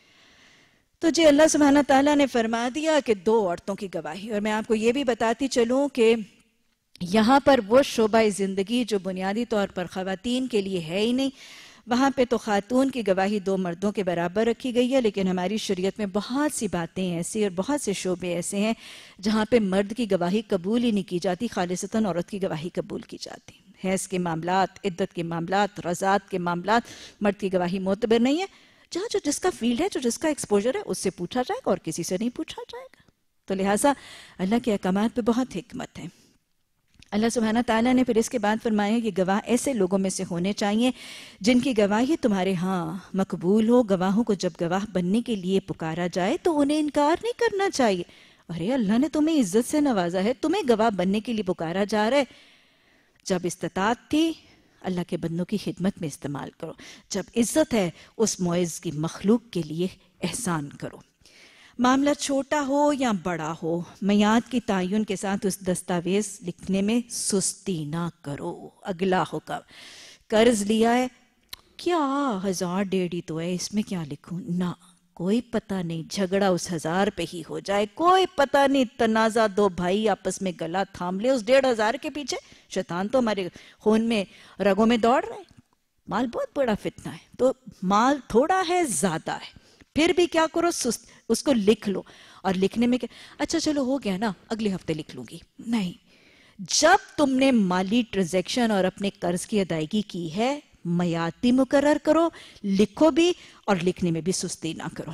تو جی اللہ سبحانہ تعالیٰ نے فرما دیا کہ دو عورتوں کی گواہی, اور میں آپ کو یہ بھی بتاتی چلوں کہ یہاں پر وہ شعبہ زندگی جو بنیادی طور پر خواتین کے لیے ہے ہی نہیں, وہاں پہ تو خاتون کی گواہی دو مردوں کے برابر رکھی گئی ہے, لیکن ہماری شریعت میں بہت سی باتیں ایسی اور بہت سے شعبے ایسے ہیں جہاں پہ مرد کی گواہی قبول ہی نہیں کی جاتی, خالصتاً عورت کی گواہی قبول کی جاتی. حیض کے معاملات, عدت کے معاملات, رضاعت کے معاملات, مرد کی گواہی معتبر نہیں ہے. جہاں جو جس کا فیلڈ ہے, جو جس کا ایکسپوجر ہے, اس سے پوچھا جائے گا اور کسی سے نہیں پوچھا جائے گا. تو لہٰذا اللہ کے احکامات پہ بہت حکمت ہے. اللہ سبحانہ تعالیٰ نے پھر اس کے بعد فرمایا کہ گواہ ایسے لوگوں میں سے ہونے چاہیے جن کی گواہی تمہارے ہاں مقبول ہو. گواہوں کو جب گواہ بننے کے لیے پکارا جائے تو انہیں انکار نہیں کرنا چاہیے. ارے اللہ نے تمہیں عزت سے نوازا ہے, تمہیں گواہ بننے کے لیے پکارا جا رہا ہے. جب استطاعت تھی اللہ کے بندوں کی خدمت میں استعمال کرو, جب عزت ہے اس معز کی مخلوق کے لیے احسان کرو. معاملہ چھوٹا ہو یا بڑا ہو, میعاد کی تعین کے ساتھ اس دستاویز لکھنے میں سستی نہ کرو. اگلا حکم, قرض لیا ہے, کیا ہزار ڈیڑھ ہی تو ہے, اس میں کیا لکھوں, نہ, کوئی پتہ نہیں جھگڑا اس ہزار پہ ہی ہو جائے, کوئی پتہ نہیں تنازع دو بھائی آپس میں گلا تھام لے اس ڈیڑھ ہزار کے پیچھے. شیطان تو ہمارے خون میں رگوں میں دوڑ رہے ہیں. مال بہت بڑا فتنہ ہے, تو مال تھوڑا ہے زیادہ ہے, پھر بھی کیا کرو, سست اس کو لکھ لو. اور لکھنے میں کیا, اچھا چلو ہو گیا نا اگلے ہفتے لکھ لوں گی, نہیں. جب تم نے مالی ٹرانزیکشن اور اپنے قرض کی ادائیگی کی ہے, میعاد بھی مقرر کرو, لکھو بھی, اور لکھنے میں بھی سستی نہ کرو.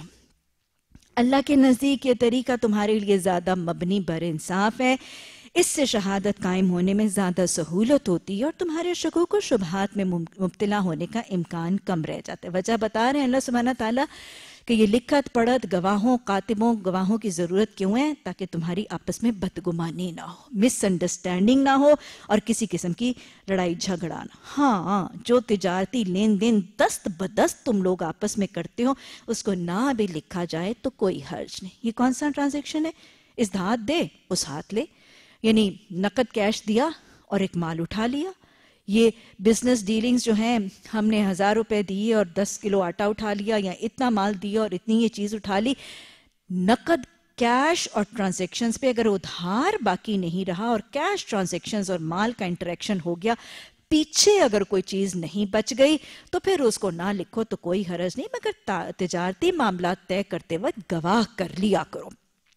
اللہ کے نزدیک یہ طریقہ تمہارے لیے زیادہ مبنی بر انصاف ہے. اس سے شہادت قائم ہونے میں زیادہ سہولت ہوتی ہے اور تمہارے شکوک و شبہات میں مبتلا ہونے کا امکان کم رہ جاتا ہے. وجہ بتا رہے ہیں اللہ سبحانہ تعالیٰ کہ یہ لکھت پڑھت گواہوں, کاتبوں, گواہوں کی ضرورت کیوں ہے, تاکہ تمہاری آپس میں بدگمانی نہ ہو, مس انڈرسٹینڈنگ نہ ہو اور کسی قسم کی لڑائی جھگڑا نہ. ہاں, جو تجارتی لین دین دست بدست تم لوگ آپس میں کرتے ہو اس کو نہ بھی لکھا جائے تو کوئی حرج نہیں. یہ کون سا ٹرانزیکشن ہے, اس ہاتھ دے اس ہاتھ لے, یعنی نقد کیش دیا اور ایک مال اٹھا لیا. یہ بزنس ڈیلنگز جو ہیں, ہم نے ہزار روپے دیے اور دس کلو آٹا اٹھا لیا, یا اتنا مال دیا اور اتنی یہ چیز اٹھا لی. نقد کیش اور ٹرانزیکشنز پہ اگر ادھار باقی نہیں رہا اور کیش ٹرانزیکشنز اور مال کا انٹریکشن ہو گیا, پیچھے اگر کوئی چیز نہیں بچ گئی تو پھر اس کو نہ لکھو تو کوئی حرج نہیں, مگر تجارتی معاملات طے کرتے وقت گواہ کر لیا کرو.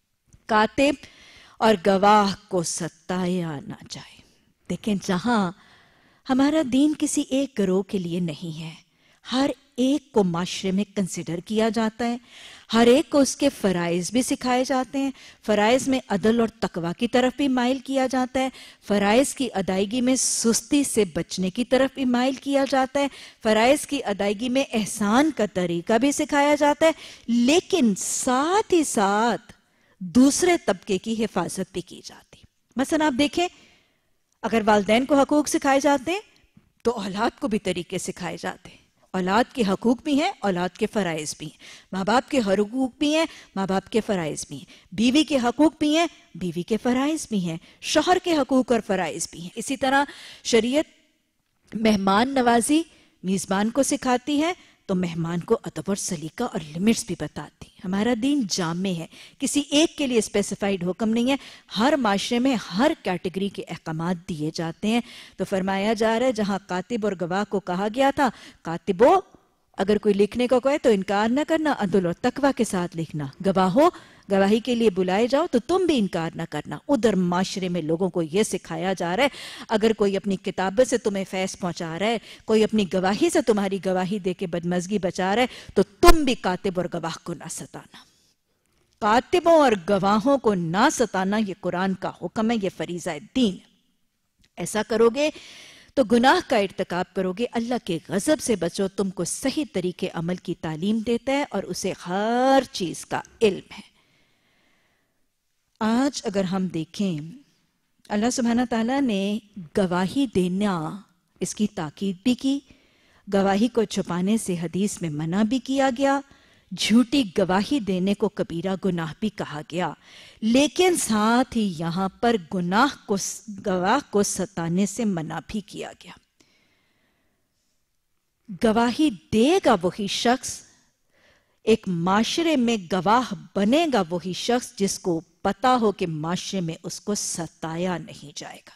کاتب اور گواہ کو ستایا نہ جائے. دیکھیں, جہاں ہمارا دین کسی ایک گروہ کے لیے نہیں ہے, ہر ایک کو معاشرے میں کنسیڈر کیا جاتا ہے, ہر ایک کو اس کے فرائض بھی سکھائے جاتے ہیں, فرائض میں عدل اور تقوی کی طرف بھی مائل کیا جاتا ہے, فرائض کی ادائیگی میں سستی سے بچنے کی طرف بھی مائل کیا جاتا ہے, فرائض کی ادائیگی میں احسان کا طریقہ بھی سکھایا جاتا ہے, لیکن ساتھ ہی ساتھ دوسرے طبقے کی حفاظت بھی کی جاتی. مثلا آپ دیکھیں, اگر والدین کو حقوق سکھائے جاتے ہیں تو اولاد کو بھی طریقے سکھائے جاتے ہیں. اولاد کے حقوق بھی ہیں, اولاد کے فرائض بھی ہیں. ماں باپ کے حقوق بھی ہیں, ماں باپ کے فرائض بھی ہیں. بیوی کے حقوق بھی ہیں, بیوی کے فرائض بھی ہیں. شوہر کے حقوق اور فرائض بھی ہیں. اسی طرح شریعت مہمان نوازی میزبان کو سکھاتی ہے, تو مہمان کو ادب اور سلیقہ اور لمٹس بھی بتاتی. ہمارا دین جامع ہے، کسی ایک کے لیے اسپیسیفائیڈ حکم نہیں ہے، ہر معاشرے میں ہر کیٹیگری کے احکامات دیے جاتے ہیں. تو فرمایا جا رہا ہے جہاں کاتب اور گواہ کو کہا گیا تھا کاتبو اگر کوئی لکھنے کو کہے تو انکار نہ کرنا، عدل اور تقوی کے ساتھ لکھنا. گواہو گواہی کے لیے بلائے جاؤ تو تم بھی انکار نہ کرنا. ادھر معاشرے میں لوگوں کو یہ سکھایا جا رہا ہے اگر کوئی اپنی کتابت سے تمہیں فیض پہنچا رہا ہے، کوئی اپنی گواہی سے تمہاری گواہی دے کے بدمزگی بچا رہا ہے تو تم بھی کاتب اور گواہ کو نہ ستانا. کاتبوں اور گواہوں کو نہ ستانا یہ قرآن کا حکم ہے، یہ فریضہ دین. ایسا کرو گے تو گناہ کا ارتکاب کرو گے، اللہ کے غضب سے بچو. تم کو صحیح طریقے عمل کی تعلیم دیتا ہے اور اسے ہر چیز کا علم ہے. آج اگر ہم دیکھیں اللہ سبحانہ تعالیٰ نے گواہی دینا اس کی تاکید بھی کی، گواہی کو چھپانے سے حدیث میں منع بھی کیا گیا، جھوٹی گواہی دینے کو کبیرہ گناہ بھی کہا گیا، لیکن ساتھ ہی یہاں پر گناہ کو گواہ کو ستانے سے منع بھی کیا گیا. گواہی دے گا وہی شخص، ایک معاشرے میں گواہ بنے گا وہی شخص جس کو پتا ہو کہ معاشرے میں اس کو ستایا نہیں جائے گا.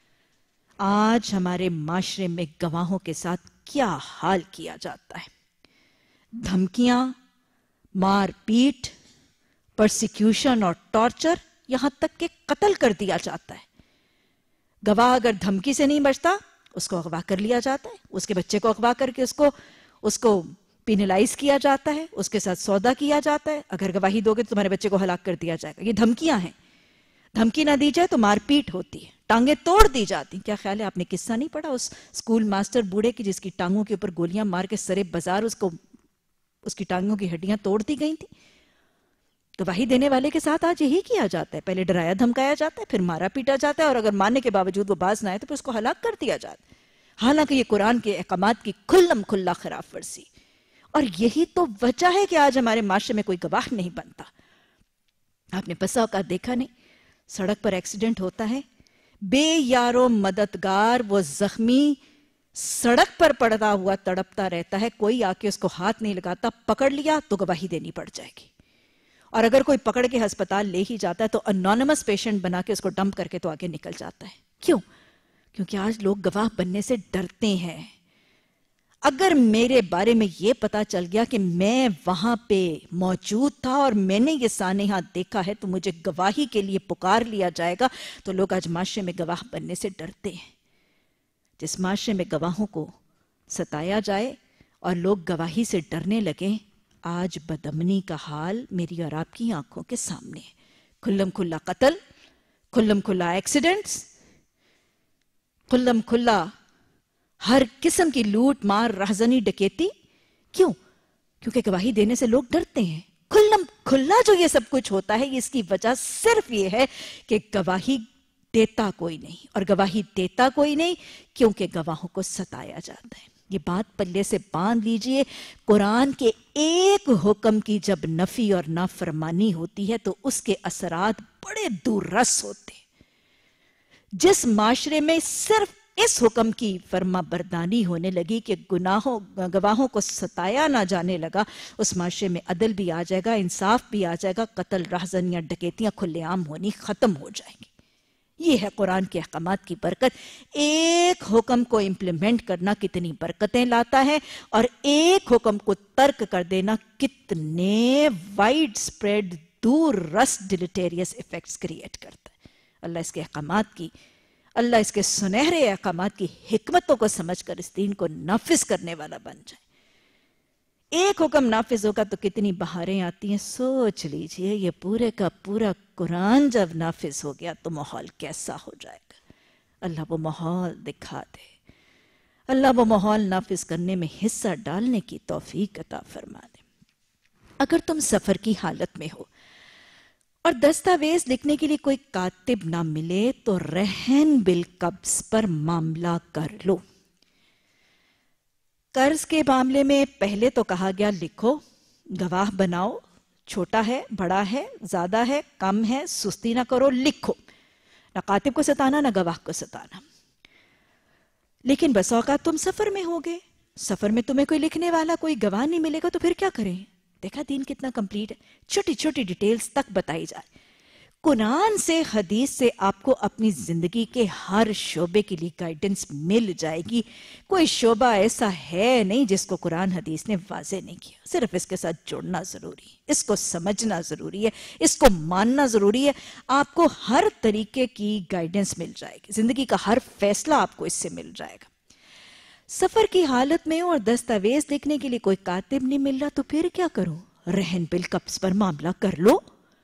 آج ہمارے معاشرے میں گواہوں کے ساتھ کیا حال کیا جاتا ہے، دھمکیاں، مار پیٹ، پرسیکیوشن اور ٹارچر، یہاں تک کہ قتل کر دیا جاتا ہے. گواہ اگر دھمکی سے نہیں بچتا اس کو اغوا کر لیا جاتا ہے، اس کے بچے کو اغوا کر کے اس کو اس کو پینلائز کیا جاتا ہے، اس کے ساتھ سودا کیا جاتا ہے. اگر گواہی دو گے تو تمہارے بچے کو ہلاک کر دیا جائے گا. یہ دھمکیاں ہیں. دھمکی نہ دی جائے تو مار پیٹ ہوتی ہے، ٹانگیں توڑ دی جاتی. کیا خیال ہے آپ نے قصہ نہیں پڑھا اس اسکول ماسٹر بوڑھے کی جس کی ٹانگوں کے اوپر گولیاں مار کے سرے بازار اس کو اس کی ٹانگوں کی ہڈیاں توڑ دی گئی تھی. گواہی دینے والے کے ساتھ آج یہی کیا جاتا ہے، پہلے ڈرایا دھمکایا جاتا ہے، پھر مارا پیٹا جاتا ہے، اور اگر ماننے کے باوجود وہ باز نہ آئے تو پھر اس کو ہلاک کر دیا جاتا ہے. حالانکہ یہ قرآن کے احکامات کی کھلم کھلا خلاف ورزی. اور یہی تو وجہ ہے کہ آج ہمارے معاشرے میں کوئی گواہ نہیں بنتا. آپ نے بسا اوقات دیکھا نہیں، سڑک پر ایکسیڈنٹ ہوتا ہے، بے یارو مددگار وہ زخمی سڑک پر پڑتا ہوا تڑپتا رہتا ہے، کوئی آ کے اس کو ہاتھ نہیں لگاتا. پکڑ لیا تو گواہی دینی پڑ جائے گی، اور اگر کوئی پکڑ کے ہسپتال لے ہی جاتا ہے تو انونیمس پیشنٹ بنا کے اس کو ڈمپ کر کے تو آگے نکل جاتا ہے. کیوں؟ کیونکہ آج لوگ گواہ بننے سے ڈرتے ہیں. اگر میرے بارے میں یہ پتا چل گیا کہ میں وہاں پہ موجود تھا اور میں نے یہ سانحہ دیکھا ہے تو مجھے گواہی کے لیے پکار لیا جائے گا. تو لوگ آج معاشرے میں گواہ بننے سے ڈرتے ہیں. جس معاشرے میں گواہوں کو ستایا جائے اور لوگ گواہی سے ڈرنے لگیں، آج بدامنی کا حال میری اور آپ کی آنکھوں کے سامنے ہے. کھلم کھلا قتل، کھلم کھلا ایکسیڈنٹس، کھلم کھلا ہر قسم کی لوٹ مار رہزنی ڈکیتی. کیوں؟ کیونکہ گواہی دینے سے لوگ ڈرتے ہیں. کھلم کھلا جو یہ سب کچھ ہوتا ہے اس کی وجہ صرف یہ ہے کہ گواہی دیتا کوئی نہیں، اور گواہی دیتا کوئی نہیں کیونکہ گواہوں کو ستایا جاتا ہے. یہ بات پلے سے باندھ لیجئے، قرآن کے ایک حکم کی جب نفی اور نافرمانی ہوتی ہے تو اس کے اثرات بڑے دور رس ہوتے ہیں. جس معاشرے میں صرف اس حکم کی فرما برداری ہونے لگی کہ گناہوں گواہوں کو ستایا نہ جانے لگا، اس معاشرے میں عدل بھی آ جائے گا، انصاف بھی آ جائے گا، قتل، رہزنیاں، ڈکیتیاں کھلے عام ہونی ختم ہو جائیں گی. یہ ہے قرآن کے احکامات کی برکت. ایک حکم کو امپلیمنٹ کرنا کتنی برکتیں لاتا ہے، اور ایک حکم کو ترک کر دینا کتنے وائڈ سپریڈ دور رس ڈیلیٹیریس ایفیکٹس کریٹ کرتا ہے. اللہ اس کے احکامات کی اللہ اس کے سنہرے احکامات کی حکمتوں کو سمجھ کر اس دین کو نافذ کرنے والا بن جائے. ایک حکم نافذ ہوگا تو کتنی بہاریں آتی ہیں. سوچ لیجئے یہ پورے کا پورا قرآن جب نافذ ہو گیا تو ماحول کیسا ہو جائے گا. اللہ وہ ماحول دکھا دے. اللہ وہ ماحول نافذ کرنے میں حصہ ڈالنے کی توفیق عطا فرما دے. اگر تم سفر کی حالت میں ہو اور دستاویز لکھنے کے لیے کوئی کاتب نہ ملے تو رہن بالقبض پر معاملہ کر لو. قرض کے معاملے میں پہلے تو کہا گیا لکھو، گواہ بناؤ، چھوٹا ہے، بڑا ہے، زیادہ ہے، کم ہے، سستی نہ کرو، لکھو. نہ کاتب کو ستانا نہ گواہ کو ستانا. لیکن بس اوقات تم سفر میں ہوگے، سفر میں تمہیں کوئی لکھنے والا، کوئی گواہ نہیں ملے گا تو پھر کیا کریں؟ دیکھا دین کتنا کمپلیٹ ہے، چھوٹی چھوٹی ڈیٹیلز تک بتائی جائے۔ قرآن سے، حدیث سے آپ کو اپنی زندگی کے ہر شعبے کے لیے گائیڈنس مل جائے گی۔ کوئی شعبہ ایسا ہے نہیں جس کو قرآن حدیث نے واضح نہیں کیا، صرف اس کے ساتھ جڑنا ضروری ہے، اس کو سمجھنا ضروری ہے، اس کو ماننا ضروری ہے۔ آپ کو ہر طریقے کی گائیڈنس مل جائے گی، زندگی کا ہر فیصلہ آپ کو اس سے مل جائے گا۔ سفر کی حالت میں اور دستاویز لکھنے کے لیے کوئی کاتب نہیں مل رہا تو پھر کیا کرو؟ رہن بالقبض پر معاملہ کر لو۔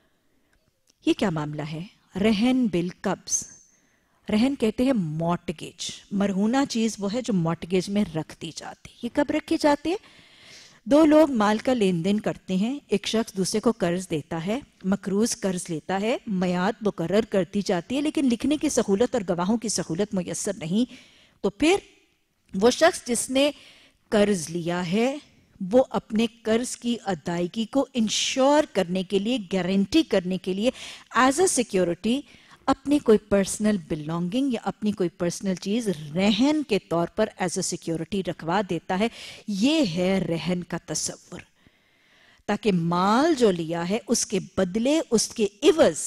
یہ کیا معاملہ ہے؟ رہن بالقبض، رہن کہتے ہیں مارٹگیج، مرہونہ چیز وہ ہے جو مارٹگیج میں رکھ دی جاتی ہے۔ یہ کب رکھی جاتی ہے؟ دو لوگ مال کا لین دین کرتے ہیں، ایک شخص دوسرے کو قرض دیتا ہے، مقروض قرض لیتا ہے، میعاد مقرر کر دی جاتی ہے، لیکن لکھنے کی سہولت اور گواہوں کی سہولت میسر نہیں، تو پھر وہ شخص جس نے قرض لیا ہے وہ اپنے قرض کی ادائیگی کو انشور کرنے کے لیے، گارنٹی کرنے کے لیے ایز اے سیکیورٹی اپنی کوئی پرسنل بلانگنگ یا اپنی کوئی پرسنل چیز رہن کے طور پر ایز اے سیکیورٹی رکھوا دیتا ہے۔ یہ ہے رہن کا تصور، تاکہ مال جو لیا ہے اس کے بدلے، اس کے عوض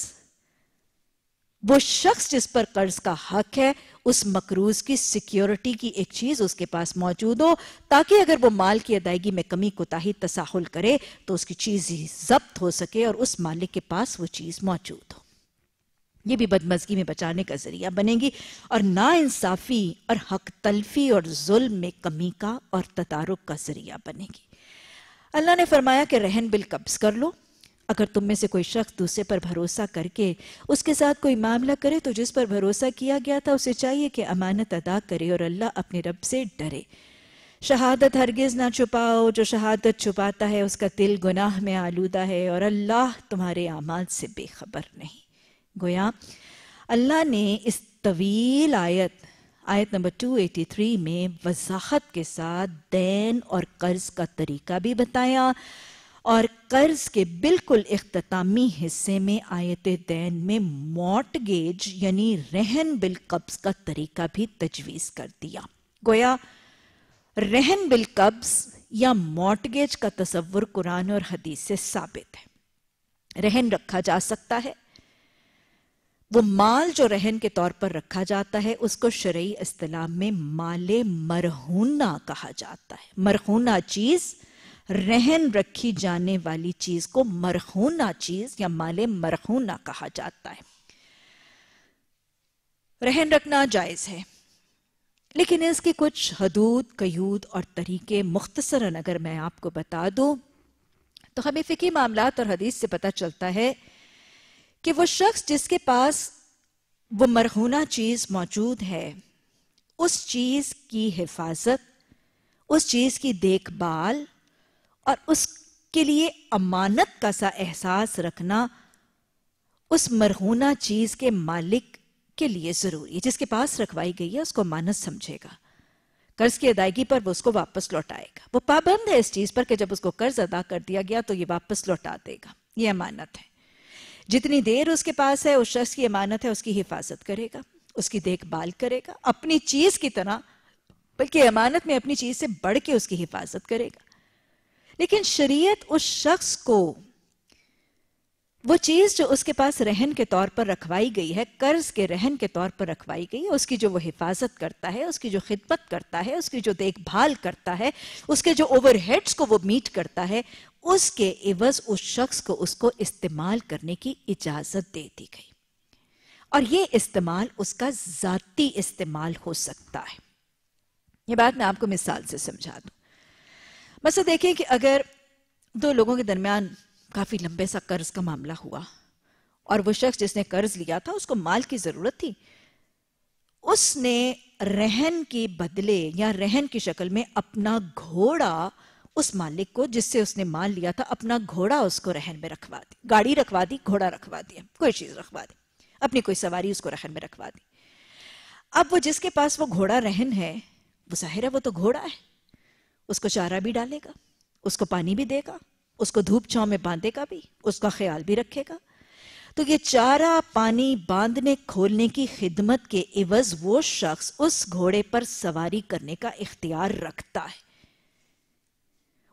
وہ شخص جس پر قرض کا حق ہے اس مقروض کی سیکیورٹی کی ایک چیز اس کے پاس موجود ہو، تاکہ اگر وہ مال کی ادائیگی میں کمی کوتاہی تساہل کرے تو اس کی چیز ہی ضبط ہو سکے اور اس مالک کے پاس وہ چیز موجود ہو۔ یہ بھی بدمزگی میں بچانے کا ذریعہ بنے گی اور ناانصافی اور حق تلفی اور ظلم میں کمی کا اور تدارک کا ذریعہ بنے گی۔ اللہ نے فرمایا کہ رہن بالقبض کر لو۔ اگر تم میں سے کوئی شخص دوسرے پر بھروسہ کر کے اس کے ساتھ کوئی معاملہ کرے تو جس پر بھروسہ کیا گیا تھا اسے چاہیے کہ امانت ادا کرے اور اللہ اپنے رب سے ڈرے۔ شہادت ہرگز نہ چھپاؤ، جو شہادت چھپاتا ہے اس کا دل گناہ میں آلودہ ہے اور اللہ تمہارے اعمال سے بے خبر نہیں۔ گویا اللہ نے اس طویل آیت آیت نمبر دو سو تراسی میں وضاحت کے ساتھ دین اور قرض کا طریقہ بھی بتایا، اور قرض کے بالکل اختتامی حصے میں آیت دین میں مارٹگیج یعنی رہن بالقبض کا طریقہ بھی تجویز کر دیا۔ گویا رہن بالقبض یا مارٹگیج کا تصور قرآن اور حدیث سے ثابت ہے۔ رہن رکھا جا سکتا ہے، وہ مال جو رہن کے طور پر رکھا جاتا ہے اس کو شرعی اصطلاح میں مال مرہونہ کہا جاتا ہے۔ مرہونہ چیز، رہن رکھی جانے والی چیز کو مرہونہ چیز یا مال مرہونہ کہا جاتا ہے۔ رہن رکھنا جائز ہے، لیکن اس کی کچھ حدود، قیود اور طریقے مختصراً اگر میں آپ کو بتا دوں تو ہمیں فقہی معاملات اور حدیث سے پتہ چلتا ہے کہ وہ شخص جس کے پاس وہ مرہونہ چیز موجود ہے اس چیز کی حفاظت، اس چیز کی دیکھ بھال اور اس کے لیے امانت کا سا احساس رکھنا اس مرہونہ چیز کے مالک کے لیے ضروری ہے۔ جس کے پاس رکھوائی گئی ہے اس کو امانت سمجھے گا، قرض کی ادائیگی پر وہ اس کو واپس لوٹائے گا، وہ پابند ہے اس چیز پر کہ جب اس کو قرض ادا کر دیا گیا تو یہ واپس لوٹا دے گا، یہ امانت ہے۔ جتنی دیر اس کے پاس ہے اس شخص کی امانت ہے، اس کی حفاظت کرے گا، اس کی دیکھ بھال کرے گا، اپنی چیز کی طرح بلکہ امانت میں اپنی چیز سے بڑھ کے اس کی حفاظت کرے گا۔ لیکن شریعت اس شخص کو وہ چیز جو اس کے پاس رہن کے طور پر رکھوائی گئی ہے، قرض کے رہن کے طور پر رکھوائی گئی ہے، اس کی جو وہ حفاظت کرتا ہے، اس کی جو خدمت کرتا ہے، اس کی جو دیکھ بھال کرتا ہے، اس کے جو اوور ہیڈز کو وہ میٹ کرتا ہے، اس کے عوض اس شخص کو اس کو استعمال کرنے کی اجازت دے دی گئی، اور یہ استعمال اس کا ذاتی استعمال ہو سکتا ہے۔ یہ بات میں آپ کو مثال سے سمجھا دوں۔ مثلا دیکھیں کہ اگر دو لوگوں کے درمیان کافی لمبے سا قرض کا معاملہ ہوا اور وہ شخص جس نے قرض لیا تھا اس کو مال کی ضرورت تھی، اس نے رہن کی بدلے یا رہن کی شکل میں اپنا گھوڑا اس مالک کو جس سے اس نے مال لیا تھا، اپنا گھوڑا اس کو رہن میں رکھوا دی، گاڑی رکھوا دی، گھوڑا رکھوا دیا، کوئی چیز رکھوا دی، اپنی کوئی سواری اس کو رہن میں رکھوا دی۔ اب وہ جس کے پاس وہ گھوڑا رہن ہے وہ ظاہر ہے وہ تو گھوڑا ہے، اس کو چارہ بھی ڈالے گا، اس کو پانی بھی دے گا، اس کو دھوپ چھاؤں میں باندھے گا بھی، اس کا خیال بھی رکھے گا۔ تو یہ چارہ پانی باندھنے کھولنے کی خدمت کے عوض وہ شخص اس گھوڑے پر سواری کرنے کا اختیار رکھتا ہے۔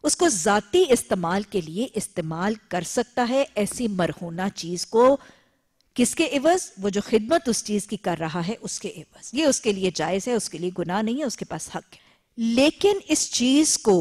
اس کو ذاتی استعمال کے لیے استعمال کر سکتا ہے ایسی مرہونہ چیز کو. کس کے عوض؟ وہ جو خدمت اس چیز کی کر رہا ہے اس کے عوض. یہ اس کے لیے جائز ہے، اس کے لیے گناہ نہیں ہے، اس کے پاس حق ہے. لیکن اس چیز کو،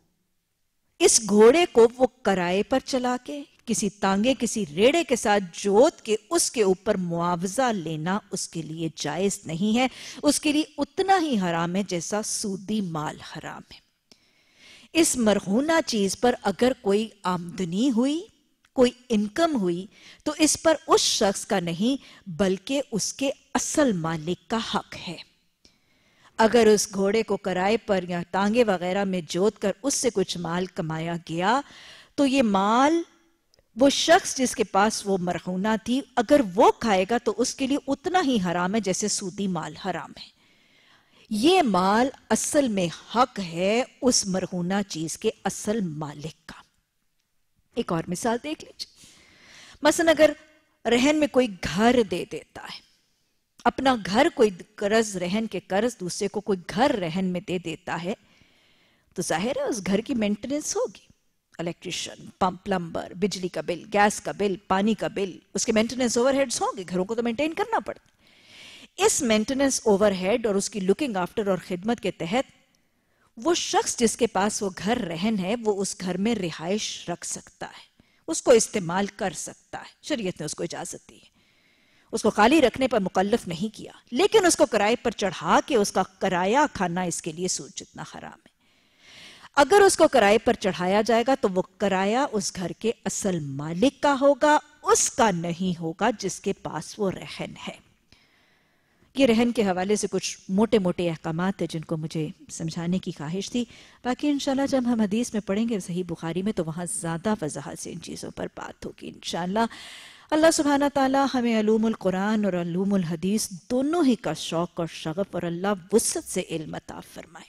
اس گھوڑے کو وہ کرائے پر چلا کے، کسی تانگے کسی ریڑے کے ساتھ جوت کے اس کے اوپر معاوضہ لینا اس کے لیے جائز نہیں ہے. اس کے لیے اتنا ہی حرام ہے جیسا سودی مال حرام ہے. اس مرہونہ چیز پر اگر کوئی آمدنی ہوئی، کوئی انکم ہوئی، تو اس پر اس شخص کا نہیں بلکہ اس کے اصل مالک کا حق ہے. اگر اس گھوڑے کو کرائے پر یا تانگے وغیرہ میں جوت کر اس سے کچھ مال کمایا گیا تو یہ مال وہ شخص جس کے پاس وہ مرہونہ تھی اگر وہ کھائے گا تو اس کے لیے اتنا ہی حرام ہے جیسے سودی مال حرام ہے. یہ مال اصل میں حق ہے اس مرہونہ چیز کے اصل مالک کا. ایک اور مثال دیکھ لیجیے. مثلا اگر رہن میں کوئی گھر دے دیتا ہے، اپنا گھر کوئی قرض رہن کے قرض دوسرے کو کوئی گھر رہن میں دے دیتا ہے تو ظاہر ہے اس گھر کی مینٹیننس ہوگی. الیکٹریشن، پمپ، پلمبر، بجلی کا بل، گیس کا بل، پانی کا بل، اس کے مینٹیننس اوور ہیڈز ہوں گے. گھروں کو تو مینٹین کرنا پڑتا. اس مینٹیننس اوور ہیڈ اور اس کی لکنگ آفٹر اور خدمت کے تحت وہ شخص جس کے پاس وہ گھر رہن ہے وہ اس گھر میں رہائش رکھ سکتا ہے، اس کو استعمال کر سکتا ہے. شریعت نے اس کو اجازت دی ہے. اس کو خالی رکھنے پر مکلف نہیں کیا، لیکن اس کو کرائے پر چڑھا کے اس کا کرایہ کھانا اس کے لیے سود جتنا حرام ہے. اگر اس کو کرائے پر چڑھایا جائے گا تو وہ کرایہ اس گھر کے اصل مالک کا ہوگا، اس کا نہیں ہوگا جس کے پاس وہ رہن ہے. یہ رہن کے حوالے سے کچھ موٹے موٹے احکامات ہیں جن کو مجھے سمجھانے کی خواہش تھی. باقی انشاءاللہ جب ہم حدیث میں پڑھیں گے صحیح بخاری میں تو وہاں زیادہ وضاحت سے ان چیزوں پر بات ہوگی انشاءاللہ. اللہ سبحانہ تعالی ہمیں علوم القرآن اور علوم الحدیث دونوں ہی کا شوق اور شغف اور اللہ وسعت سے علم عطا فرمائے.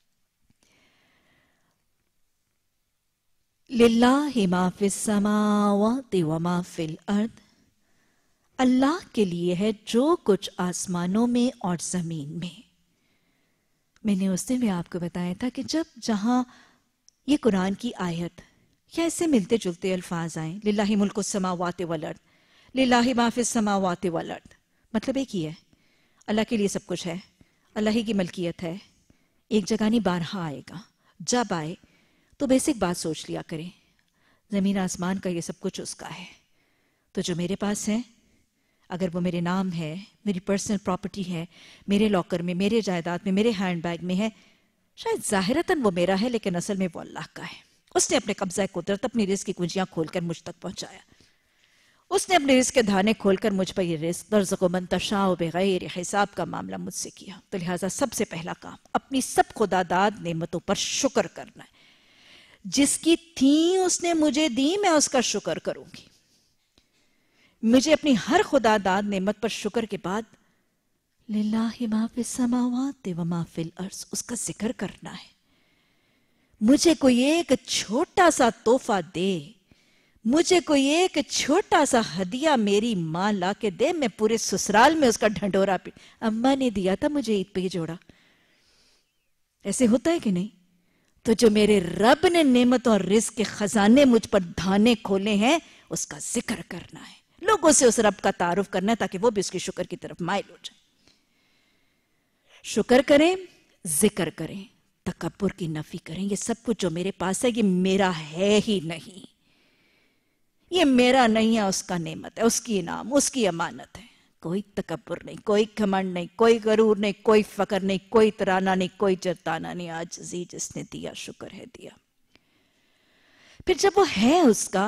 للہ ما فی السماوات وما فی الارض، اللہ کے لیے ہے جو کچھ آسمانوں میں اور زمین میں. میں نے اس دن بھی آپ کو بتایا تھا کہ جب جہاں یہ قرآن کی آیت یا اس سے ملتے جلتے الفاظ آئیں، للہ ملک السماوات والارض، للہ ما فی السماوات والارض، مطلب ایک ہی ہے، اللہ کے لیے سب کچھ ہے، اللہ ہی کی ملکیت ہے. ایک جگہ نہیں بارہا آئے گا. جب آئے تو بیسک بات سوچ لیا کریں، زمین آسمان کا یہ سب کچھ اس کا ہے. تو جو میرے پاس ہے اگر وہ میرے نام ہے، میری پرسنل پراپرٹی ہے، میرے لاکر میں، میرے جائیداد میں، میرے ہینڈ بیگ میں ہے، شاید ظاہراً وہ میرا ہے لیکن اصل میں وہ اللہ کا ہے. اس نے اپنے قبضہ قدرت اپنی رزق کی کنجیاں کھول کر مجھ تک پہنچایا. اس نے اپنے رزق کے دھانے کھول کر مجھ پر یہ رزق ترزق من تشاء بغیر حساب کا معاملہ مجھ سے کیا. تو لہٰذا سب سے پہلا کام اپنی سب خدا داد نعمتوں پر شکر کرنا ہے. جس کی تھیں اس نے مجھے دی میں اس کا شکر کروں گی. مجھے اپنی ہر خدا داد نعمت پر شکر کے بعد للہ ما فی السماوات وما فی الارض اس کا ذکر کرنا ہے. مجھے کوئی ایک چھوٹا سا تحفہ دے، مجھے کوئی ایک چھوٹا سا ہدیہ میری ماں لا کے دے، میں پورے سسرال میں اس کا ڈھنڈورا پی. اماں نے دیا تھا مجھے عید پہ یہ جوڑا. ایسے ہوتا ہے کہ نہیں؟ تو جو میرے رب نے نعمت اور رزق کے خزانے مجھ پر دھانے کھولے ہیں اس کا ذکر کرنا ہے. لوگوں سے اس رب کا تعارف کرنا ہے تاکہ وہ بھی اس کی شکر کی طرف مائل ہو جائے. شکر کریں، ذکر کریں، تکبر کی نفی کریں. یہ سب کچھ جو میرے پاس ہے یہ میرا ہے ہی نہیں، یہ میرا نہیں ہے، اس کا نعمت ہے، اس کی انعام، اس کی امانت ہے. کوئی تکبر نہیں، کوئی گھمنڈ نہیں، کوئی غرور نہیں، کوئی فقر نہیں، کوئی ترانہ نہیں، کوئی جرتانہ نہیں. عاجزی جس نے دیا شکر ہے دیا. پھر جب وہ ہے اس کا،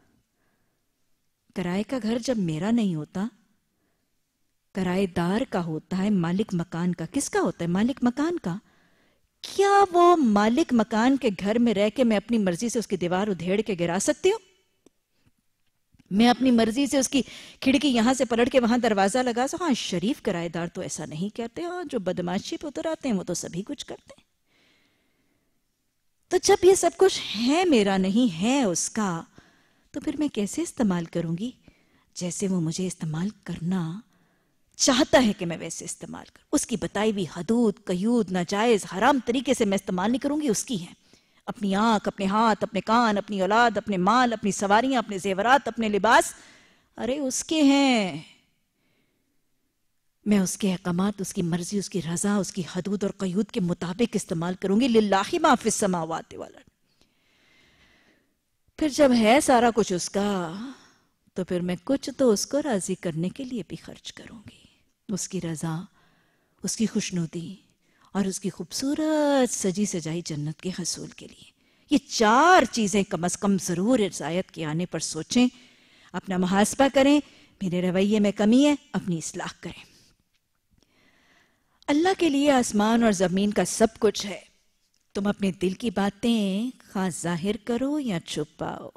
کرائے کا گھر جب میرا نہیں ہوتا، کرائے دار کا ہوتا ہے، مالک مکان کا. کس کا ہوتا ہے؟ مالک مکان کا. کیا وہ مالک مکان کے گھر میں رہ کے میں اپنی مرضی سے اس کی دیوار ادھیڑ کے گرا سکتی ہوں؟ میں اپنی مرضی سے اس کی کھڑکی یہاں سے پلٹ کے وہاں دروازہ لگا سکتا ہوں؟ ہاں شریف کرائے دار تو ایسا نہیں کرتے. ہاں جو بدماشی پہ اتر آتے ہیں وہ تو سبھی کچھ کرتے ہیں. تو جب یہ سب کچھ ہے میرا نہیں ہے اس کا، تو پھر میں کیسے استعمال کروں گی؟ جیسے وہ مجھے استعمال کرنا چاہتا ہے کہ میں ویسے استعمال کروں. اس کی بتائی ہوئی حدود، قیود، ناجائز، حرام طریقے سے میں استعمال نہیں کروں گی، اس کی ہے. اپنی آنکھ، اپنے ہاتھ، اپنے کان، اپنی اولاد، اپنے مال، اپنی سواریاں، اپنے زیورات، اپنے لباس، ارے اس کے ہیں. میں اس کے احکامات، اس کی مرضی، اس کی رضا، اس کی حدود اور قیود کے مطابق استعمال کروں گی. للہ ما فی السماوات والارض. پھر جب ہے سارا کچھ اس کا، تو پھر میں کچھ تو اس کو راضی کرنے کے لیے بھی خرچ کروں گی. اس کی رضا، اس کی خوشنودی اور اس کی خوبصورت سجی سجائی جنت کے حصول کے لیے. یہ چار چیزیں کم از کم ضرور اس آیت کے آنے پر سوچیں، اپنا محاسبہ کریں. میرے رویے میں کمی ہے، اپنی اصلاح کریں. اللہ کے لیے آسمان اور زمین کا سب کچھ ہے. تم اپنے دل کی باتیں خواہ ظاہر کرو یا چھپاؤ،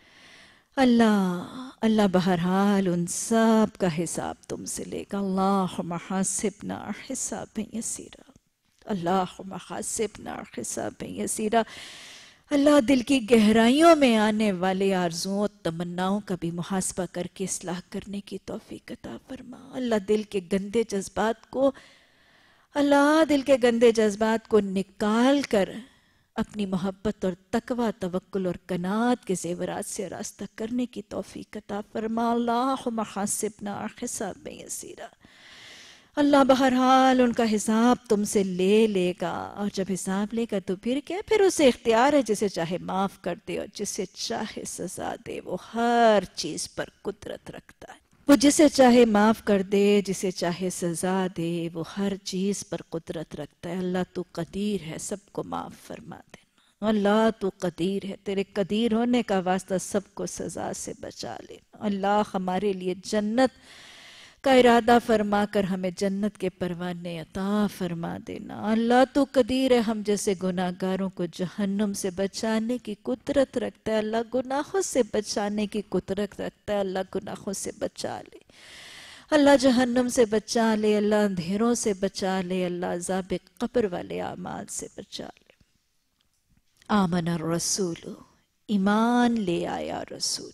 اللہ اللہ بہرحال ان سب کا حساب تم سے لے گا. اللہم حاسبنا حسابا یسیرا، اللہم حاسبنا حسابا یسیرا. اللہ دل کی گہرائیوں میں آنے والے آرزوؤں و تمناؤں کا بھی محاسبہ کر کے اصلاح کرنے کی توفیق عطا فرما. اللہ دل کے گندے جذبات کو اللہ دل کے گندے جذبات کو نکال کر اپنی محبت اور تقوی، توکل اور قناعت کے زیورات سے راستہ کرنے کی توفیق عطا فرما. اللہم حاسبنا حسابا یسیرا. اللہ بہرحال ان کا حساب تم سے لے لے گا، اور جب حساب لے گا تو پھر کیا؟ پھر اسے اختیار ہے، جسے چاہے معاف کر دے اور جسے چاہے سزا دے. وہ ہر چیز پر قدرت رکھتا ہے. وہ جسے چاہے معاف کر دے، جسے چاہے سزا دے. وہ ہر چیز پر قدرت رکھتا ہے. اللہ تو قدیر ہے، سب کو معاف فرما دینا. اللہ تو قدیر ہے، تیرے قدیر ہونے کا واسطہ سب کو سزا سے بچا لینا. اللہ ہمارے لیے جنت کا ارادہ فرما کر ہمیں جنت کے پروانے عطا فرما دینا. اللہ تو قدیر ہے، ہم جیسے گناہ گاروں کو جہنم سے بچانے کی قدرت رکھتا ہے. اللہ گناہوں سے بچانے کی قدرت رکھتا ہے. اللہ گناہوں سے بچا لے، اللہ جہنم سے بچا لے، اللہ اندھیروں سے بچا لے، اللہ عذاب قبر والے اعمال سے بچا لے. آمن الرسول، ایمان لے آیا رسول.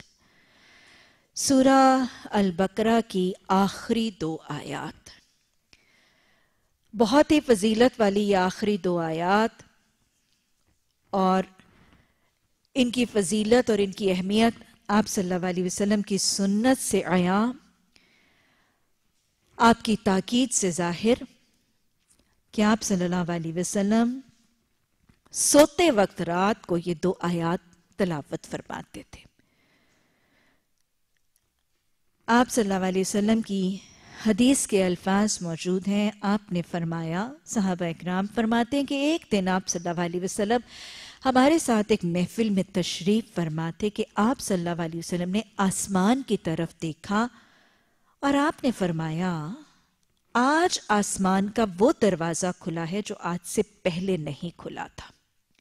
سورہ البقرہ کی آخری دو آیات، بہت ہی فضیلت والی یہ آخری دو آیات، اور ان کی فضیلت اور ان کی اہمیت آپ صلی اللہ علیہ وسلم کی سنت سے عیاں، آپ کی تاکید سے ظاہر کہ آپ صلی اللہ علیہ وسلم سوتے وقت رات کو یہ دو آیات تلاوت فرماتے تھے. آپ صلی اللہ علیہ وسلم کی حدیث کے الفاظ موجود ہیں. آپ نے فرمایا، صحابہ اکرام فرماتے ہیں کہ ایک دن آپ صلی اللہ علیہ وسلم ہمارے ساتھ ایک محفل میں تشریف فرماتے کہ آپ صلی اللہ علیہ وسلم نے آسمان کی طرف دیکھا اور آپ نے فرمایا، آج آسمان کا وہ دروازہ کھلا ہے جو آج سے پہلے نہیں کھلا تھا.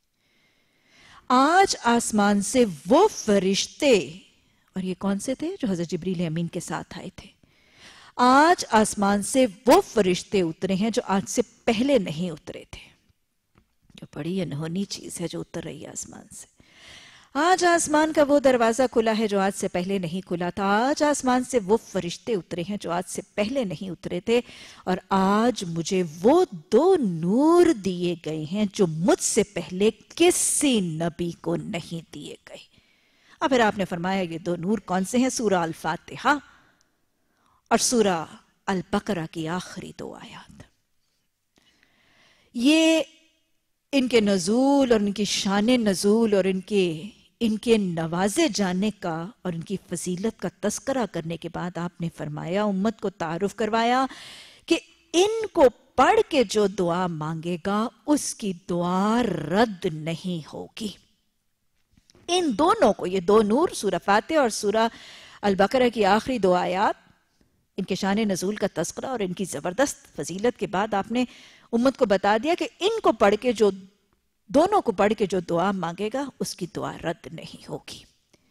آج آسمان سے وہ فرشتے، اور یہ کون سے تھے؟ جو حضرت جبریل امین کے ساتھ آئے تھے. آج آسمان سے وہ فرشتے اترے ہیں جو آج سے پہلے نہیں اترے تھے. جو بڑی انہونی چیز ہے جو اتر رہی ہے آسمان سے. آج آسمان کا وہ دروازہ کھلا ہے جو آج سے پہلے نہیں کھلا تھا. آج آسمان سے وہ فرشتے اترے ہیں جو آج سے پہلے نہیں اترے تھے. اور آج مجھے وہ دو نور دیے گئے ہیں جو مجھ سے پہلے کسی نبی کو نہیں دیے گئے. اور پھر آپ نے فرمایا یہ دو نور کون سے ہیں؟ سورہ الفاتحہ اور سورہ البقرہ کی آخری دو آیات. یہ ان کے نزول اور ان کی شان نزول اور ان کے ان کے نوازے جانے کا اور ان کی فضیلت کا تذکرہ کرنے کے بعد آپ نے فرمایا، امت کو تعارف کروایا کہ ان کو پڑھ کے جو دعا مانگے گا اس کی دعا رد نہیں ہوگی. ان دونوں کو، یہ دو نور سورہ فاتحہ اور سورہ البقرہ کی آخری دو آیات، ان کے شان نزول کا تذکرہ اور ان کی زبردست فضیلت کے بعد آپ نے امت کو بتا دیا کہ ان کو پڑھ کے جو دونوں کو پڑھ کے جو دعا مانگے گا اس کی دعا رد نہیں ہوگی.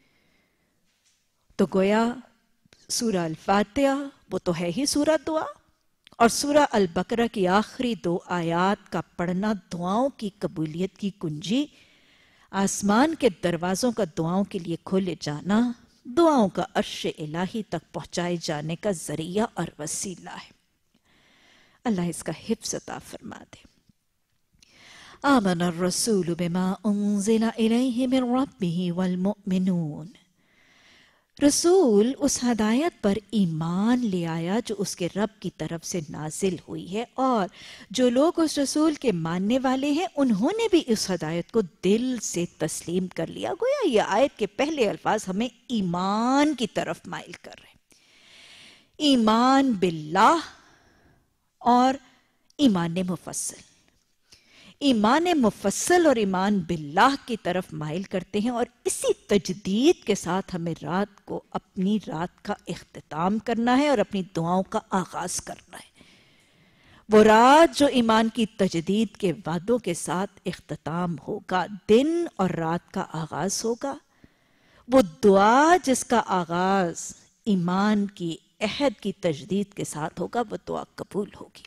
تو گویا سورہ الفاتحہ وہ تو ہے ہی سورہ دعا، اور سورہ البقرہ کی آخری دو آیات کا پڑھنا دعاؤں کی قبولیت کی کنجی، آسمان کے دروازوں کا دعاؤں کے لیے کھولے جانا، دعاؤں کا عرش الہی تک پہنچائے جانے کا ذریعہ اور وسیلہ ہے. اللہ اس کا حفظ عطا فرما دے. آمن الرسول بما انزل الیہ من ربہ والمؤمنون، رسول اس ہدایت پر ایمان لے آیا جو اس کے رب کی طرف سے نازل ہوئی ہے، اور جو لوگ اس رسول کے ماننے والے ہیں انہوں نے بھی اس ہدایت کو دل سے تسلیم کر لیا۔ گویا یہ آیت کے پہلے الفاظ ہمیں ایمان کی طرف مائل کر رہے ہیں، ایمان باللہ اور ایمان مفصل۔ ایمان مفصل اور ایمان باللہ کی طرف مائل کرتے ہیں، اور اسی تجدید کے ساتھ ہمیں رات کو اپنی رات کا اختتام کرنا ہے اور اپنی دعاؤں کا آغاز کرنا ہے۔ وہ رات جو ایمان کی تجدید کے وعدوں کے ساتھ اختتام ہوگا، دن اور رات کا آغاز ہوگا، وہ دعا جس کا آغاز ایمان کی عہد کی تجدید کے ساتھ ہوگا، وہ دعا قبول ہوگی۔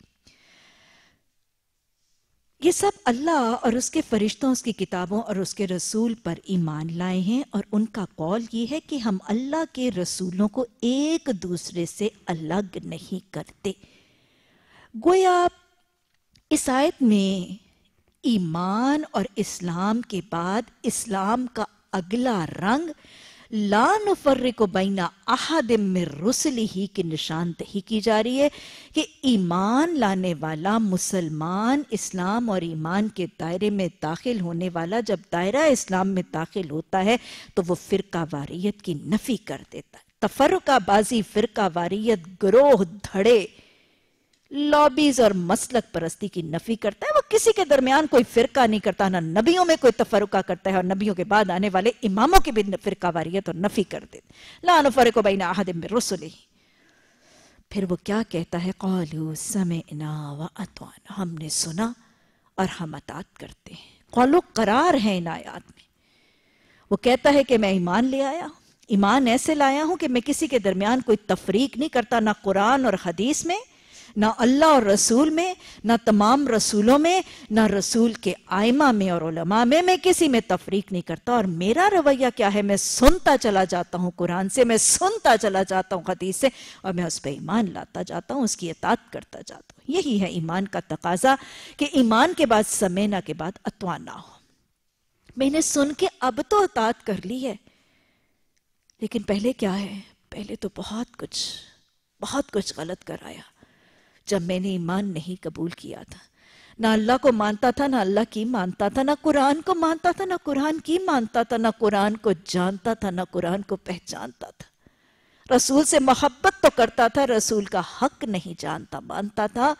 یہ سب اللہ اور اس کے فرشتوں، اس کی کتابوں اور اس کے رسول پر ایمان لائے ہیں، اور ان کا قول یہ ہے کہ ہم اللہ کے رسولوں کو ایک دوسرے سے الگ نہیں کرتے۔ گویا اس آیت میں ایمان اور اسلام کے بعد اسلام کا اگلا رنگ لا نفرق بین احد من رسلہ کی نشاندہی کی جا رہی ہے کہ ایمان لانے والا مسلمان اسلام اور ایمان کے دائرے میں داخل ہونے والا جب دائرہ اسلام میں داخل ہوتا ہے تو وہ فرقہ واریت کی نفی کر دیتا ہے۔ تفرقہ بازی، فرقہ واریت، گروہ دھڑے، لابیز اور مسلک پرستی کی نفی کرتا ہے۔ وہ کسی کے درمیان کوئی فرقہ نہیں کرتا، نہ نبیوں میں کوئی تفرقہ کرتا ہے، اور نبیوں کے بعد آنے والے اماموں کی بھی فرقہ واریت اور نفی کر دیتے۔ لا نفرق بین احد من رسلہ۔ پھر وہ کیا کہتا ہے؟ قالوا سمعنا واطعنا، ہم نے سنا اور ہم اطاعت کرتے ہیں۔ قول و قرار ہے ان آیات میں۔ وہ کہتا ہے کہ میں ایمان لے آیا ہوں، ایمان ایسے لایا ہوں کہ میں کسی کے درمیان کوئی تفریق نہیں کرتا، نہ قرآن اور حدیث میں، نہ اللہ اور رسول میں، نہ تمام رسولوں میں، نہ رسول کے آئمہ میں اور علماء میں، میں کسی میں تفریق نہیں کرتا۔ اور میرا رویہ کیا ہے؟ میں سنتا چلا جاتا ہوں قرآن سے، میں سنتا چلا جاتا ہوں حدیث سے، اور میں اس پہ ایمان لاتا جاتا ہوں، اس کی اطاعت کرتا جاتا ہوں۔ یہی ہے ایمان کا تقاضا کہ ایمان کے بعد سمینا کے بعد اطوانا ہو۔ میں نے سن کے اب تو اطاعت کر لی ہے، لیکن پہلے کیا ہے؟ پہلے تو بہت کچھ بہت کچھ غلط کرایا جب میں نے ایمان نہیں قبول کیا تھا۔ نہ اللہ کو مانتا تھا، نہ اللہ کی مانتا تھا، نہ قرآن کو مانتا تھا، نہ قرآن کی مانتا تھا، نہ قرآن کو جانتا تھا، نہ قرآن کو پہچانتا تھا۔ رسول سے محبت تو کرتا تھا، رسول کا حق نہیں جانتا مانتا تھا۔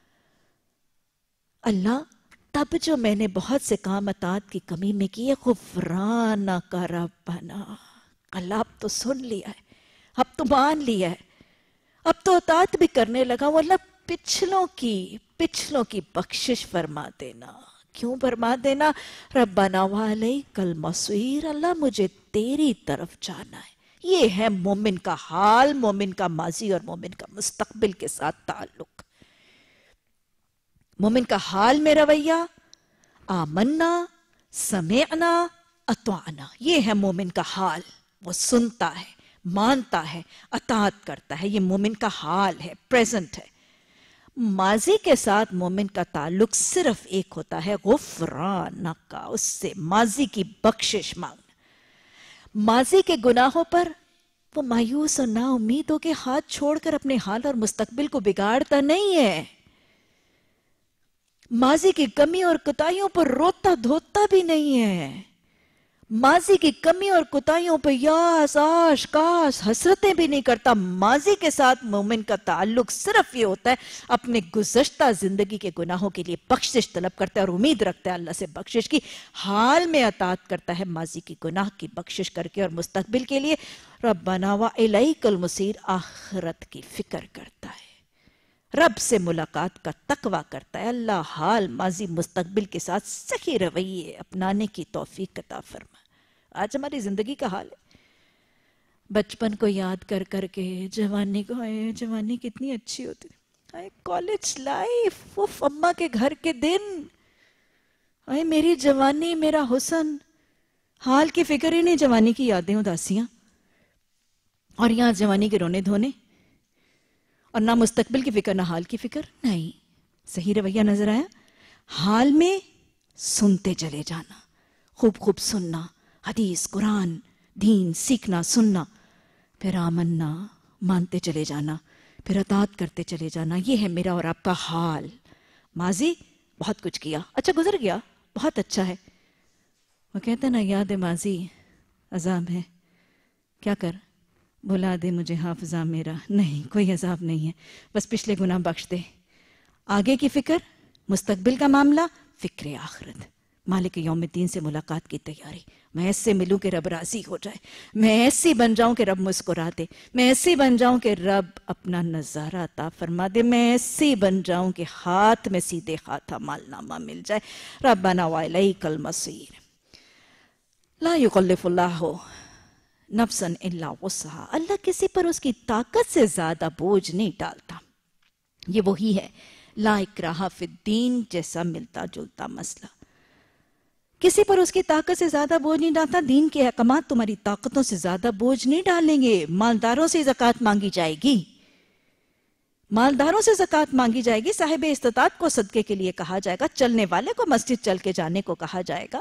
اللہ تب جو میں نے بہت سے کام اطاعت کی کمی میں کیے، غفرانک ربنا، اللہ اب تو سن لیا ہے، اب تو مان لیا ہے، اب تو اطاعت بھی کرنے لگا۔ وہ اللہ پچھلوں کی پچھلوں کی بخشش فرما دینا۔ کیوں فرما دینا؟ ربنا وعلیک المصیر، اللہ مجھے تیری طرف جانا ہے۔ یہ ہے مومن کا حال، مومن کا ماضی اور مومن کا مستقبل کے ساتھ تعلق۔ مومن کا حال میں رویہ آمنا، سمعنا، اطعنا، یہ ہے مومن کا حال۔ وہ سنتا ہے، مانتا ہے، اطاعت کرتا ہے، یہ مومن کا حال ہے، پریزنٹ ہے۔ ماضی کے ساتھ مومن کا تعلق صرف ایک ہوتا ہے، غفرانک کا، اس سے ماضی کی بخشش مانگنا۔ ماضی کے گناہوں پر وہ مایوس اور نا امید ہو کے ہاتھ چھوڑ کر اپنے حال اور مستقبل کو بگاڑتا نہیں ہے۔ ماضی کی کمی اور کوتاہیوں پر روتا دھوتا بھی نہیں ہے۔ ماضی کی کمی اور کوتاہیوں پر یاس، آش، کاش، حسرتیں بھی نہیں کرتا۔ ماضی کے ساتھ مومن کا تعلق صرف یہ ہوتا ہے اپنے گزشتہ زندگی کے گناہوں کے لیے بخشش طلب کرتا ہے اور امید رکھتا ہے اللہ سے بخشش کی۔ حال میں اطاعت کرتا ہے ماضی کی گناہ کی بخشش کر کے، اور مستقبل کے لیے ربنا وإلیک المصیر، آخرت کی فکر کرتا ہے، رب سے ملاقات کا تقوی کرتا ہے۔ اللہ حال، ماضی، مستقبل کے ساتھ صحیح رویے اپنانے کی توفیق عطا فرما۔ آج ہماری زندگی کا حال ہے، بچپن کو یاد کر کر کے جوانی کو، آئے جوانی کتنی اچھی ہوتی تھی، آئے کالج لائف، اف اماں کے گھر کے دن، آئے میری جوانی، میرا حسن۔ حال کی فکر ہی نہیں، جوانی کی یادیں اداسیاں، اور یہاں جوانی کے رونے دھونے، اور نہ مستقبل کی فکر نہ حال کی فکر۔ نہیں، صحیح رویہ نظر آیا؟ حال میں सुनते चले जाना, खूब खूब सुनना, हदीस कुरान दीन सीखना सुनना, फिर आमन्ना मानते चले जाना, फिर अतात करते चले जाना। ये है मेरा और आपका हाल। माजी बहुत कुछ किया, अच्छा गुजर गया, बहुत अच्छा है। वो कहते ना याद माजी अजाब है, क्या कर, बुला दे मुझे हाफिजा मेरा। नहीं, कोई अजाब नहीं है, बस पिछले गुनाह बख्श दे। आगे की फिक्र, मुस्तकबिल का मामला, फिक्र आखिरत, मालिक यौमिद्दीन से मुलाकात की तैयारी। मैं ऐसे मिलूं कि रब राजी हो जाए, मैं ऐसी बन जाऊं कि रब मुस्कुरा दे, मैं ऐसी बन जाऊं कि रब अपना नज़ारा अता फरमा दे, मैं ऐसी बन जाऊं कि हाथ में सीधे हाथा मालनामा मिल जाए। रब्बना व इलैकल मसीर। ला युकल्लिफुल्लाहु नफ्सन इल्ला वुस्अहा। अल्लाह किसी पर उसकी ताकत से ज्यादा बोझ नहीं डालता। ये वही है ला इक्राहा फिद्दीन जैसा मिलता जुलता मसला। किसी पर उसकी ताकत से ज्यादा बोझ नहीं डालता। दीन के अहकामात तुम्हारी ताकतों से ज्यादा बोझ नहीं डालेंगे। मालदारों से ज़कात मांगी जाएगी, मालदारों से ज़कात मांगी जाएगी। साहिब इस्तिताअत को सदके के लिए कहा जाएगा, चलने वाले को मस्जिद चल के जाने को कहा जाएगा,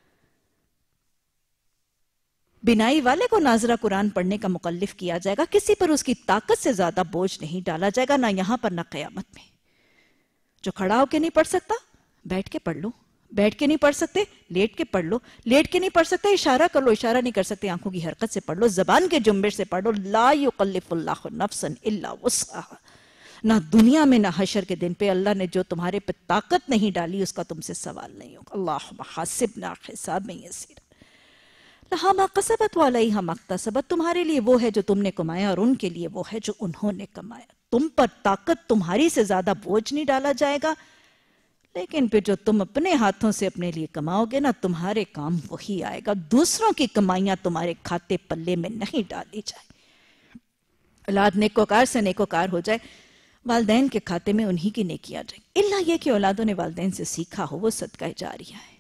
बिनाई वाले को नाजरा कुरान पढ़ने का मुकल्लिफ किया जाएगा। किसी पर उसकी ताकत से ज्यादा बोझ नहीं डाला जाएगा, ना यहां पर ना क़यामत में। जो खड़ा होके नहीं पढ़ सकता बैठ के पढ़ लो, बैठ के नहीं पढ़ सकते लेट के पढ़ लो, लेट के नहीं पढ़ सकते इशारा कर लो, इशारा नहीं कर सकते आंखों की हरकत से पढ़ लो, जबान के जुम्बिश से पढ़ लो। ला युकल्लिफुल्लाहु नफ्सन इल्ला वुस्अहा। ना दुनिया में ना हशर के दिन पे अल्लाह ने जो तुम्हारे पे ताकत नहीं डाली उसका तुमसे सवाल नहीं होगा। अल्लाहुम्मा हासिबना हिसाबन यसीरा। लहा मा कसबत व अलैहा मक्तसबत। तुम्हारे लिए वो है जो तुमने कमाया और उनके लिए वो है जो उन्होंने कमाया। तुम पर ताकत तुम्हारी से ज्यादा बोझ नहीं डाला जाएगा, लेकिन फिर जो तुम अपने हाथों से अपने लिए कमाओगे ना, तुम्हारे काम वही आएगा। दूसरों की कमाइयां तुम्हारे खाते पल्ले में नहीं डाली जाए। औलाद नेकोकार से नेकोकार हो जाए, वालदैन के खाते में उन्हीं की नेकियां जाए। इल्ला ये कि औलादों ने वालदैन से सीखा हो, वो सदका जारिया है।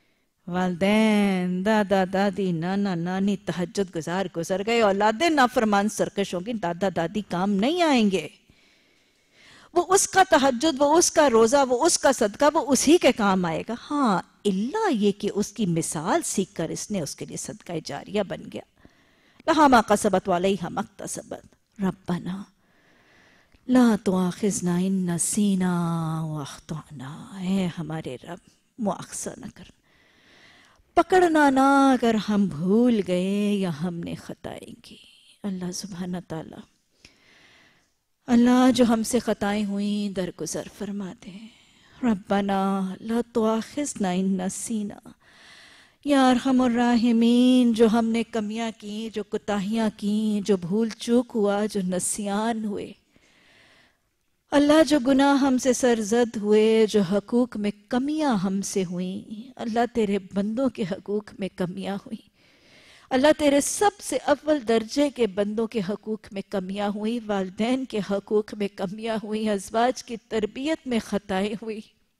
वालदैन दादा दादी नाना नानी तहज्जुद गुजार गुजर गए, औलादें नाफरमान सरकश होंगी, दादा दादी काम नहीं आएंगे। वो उसका तहज्जुद, वो उसका रोजा, वो उसका सदका, वो उसी के काम आएगा। हाँ, इल्ला ये कि उसकी मिसाल सीख कर इसने उसके लिए सदका जारिया बन गया। लहा मा कसबत व अलैहा मक्तसबत। रब्बना ला तुआखिजना इन नसीना व अख्ताना। ऐ हमारे रब मुआखजा न कर, पकड़ना ना अगर हम भूल गए या हमने खताएं की। अल्लाह सुब्हाना ताला, अल्लाह जो हमसे खताएं हुई दरगुजर फरमा दे। रब्बना ला तुआखिजना इन नसीना। या अरहमुर राहिमीन, जो हमने कमियां की, जो कोताहियां की, जो भूल चूक हुआ, जो नसियान हुए, अल्लाह जो गुनाह हमसे सरजद हुए, जो हकूक में कमियां हमसे हुई, अल्लाह तेरे बंदों के हकूक में कमियां हुई, अल्लाह तेरे सबसे अव्वल दर्जे के बंदों के हकूक में कमियां हुई, वालिदैन के हकूक में कमियां हुई, अज़वाज की तरबियत में खताएं हुई।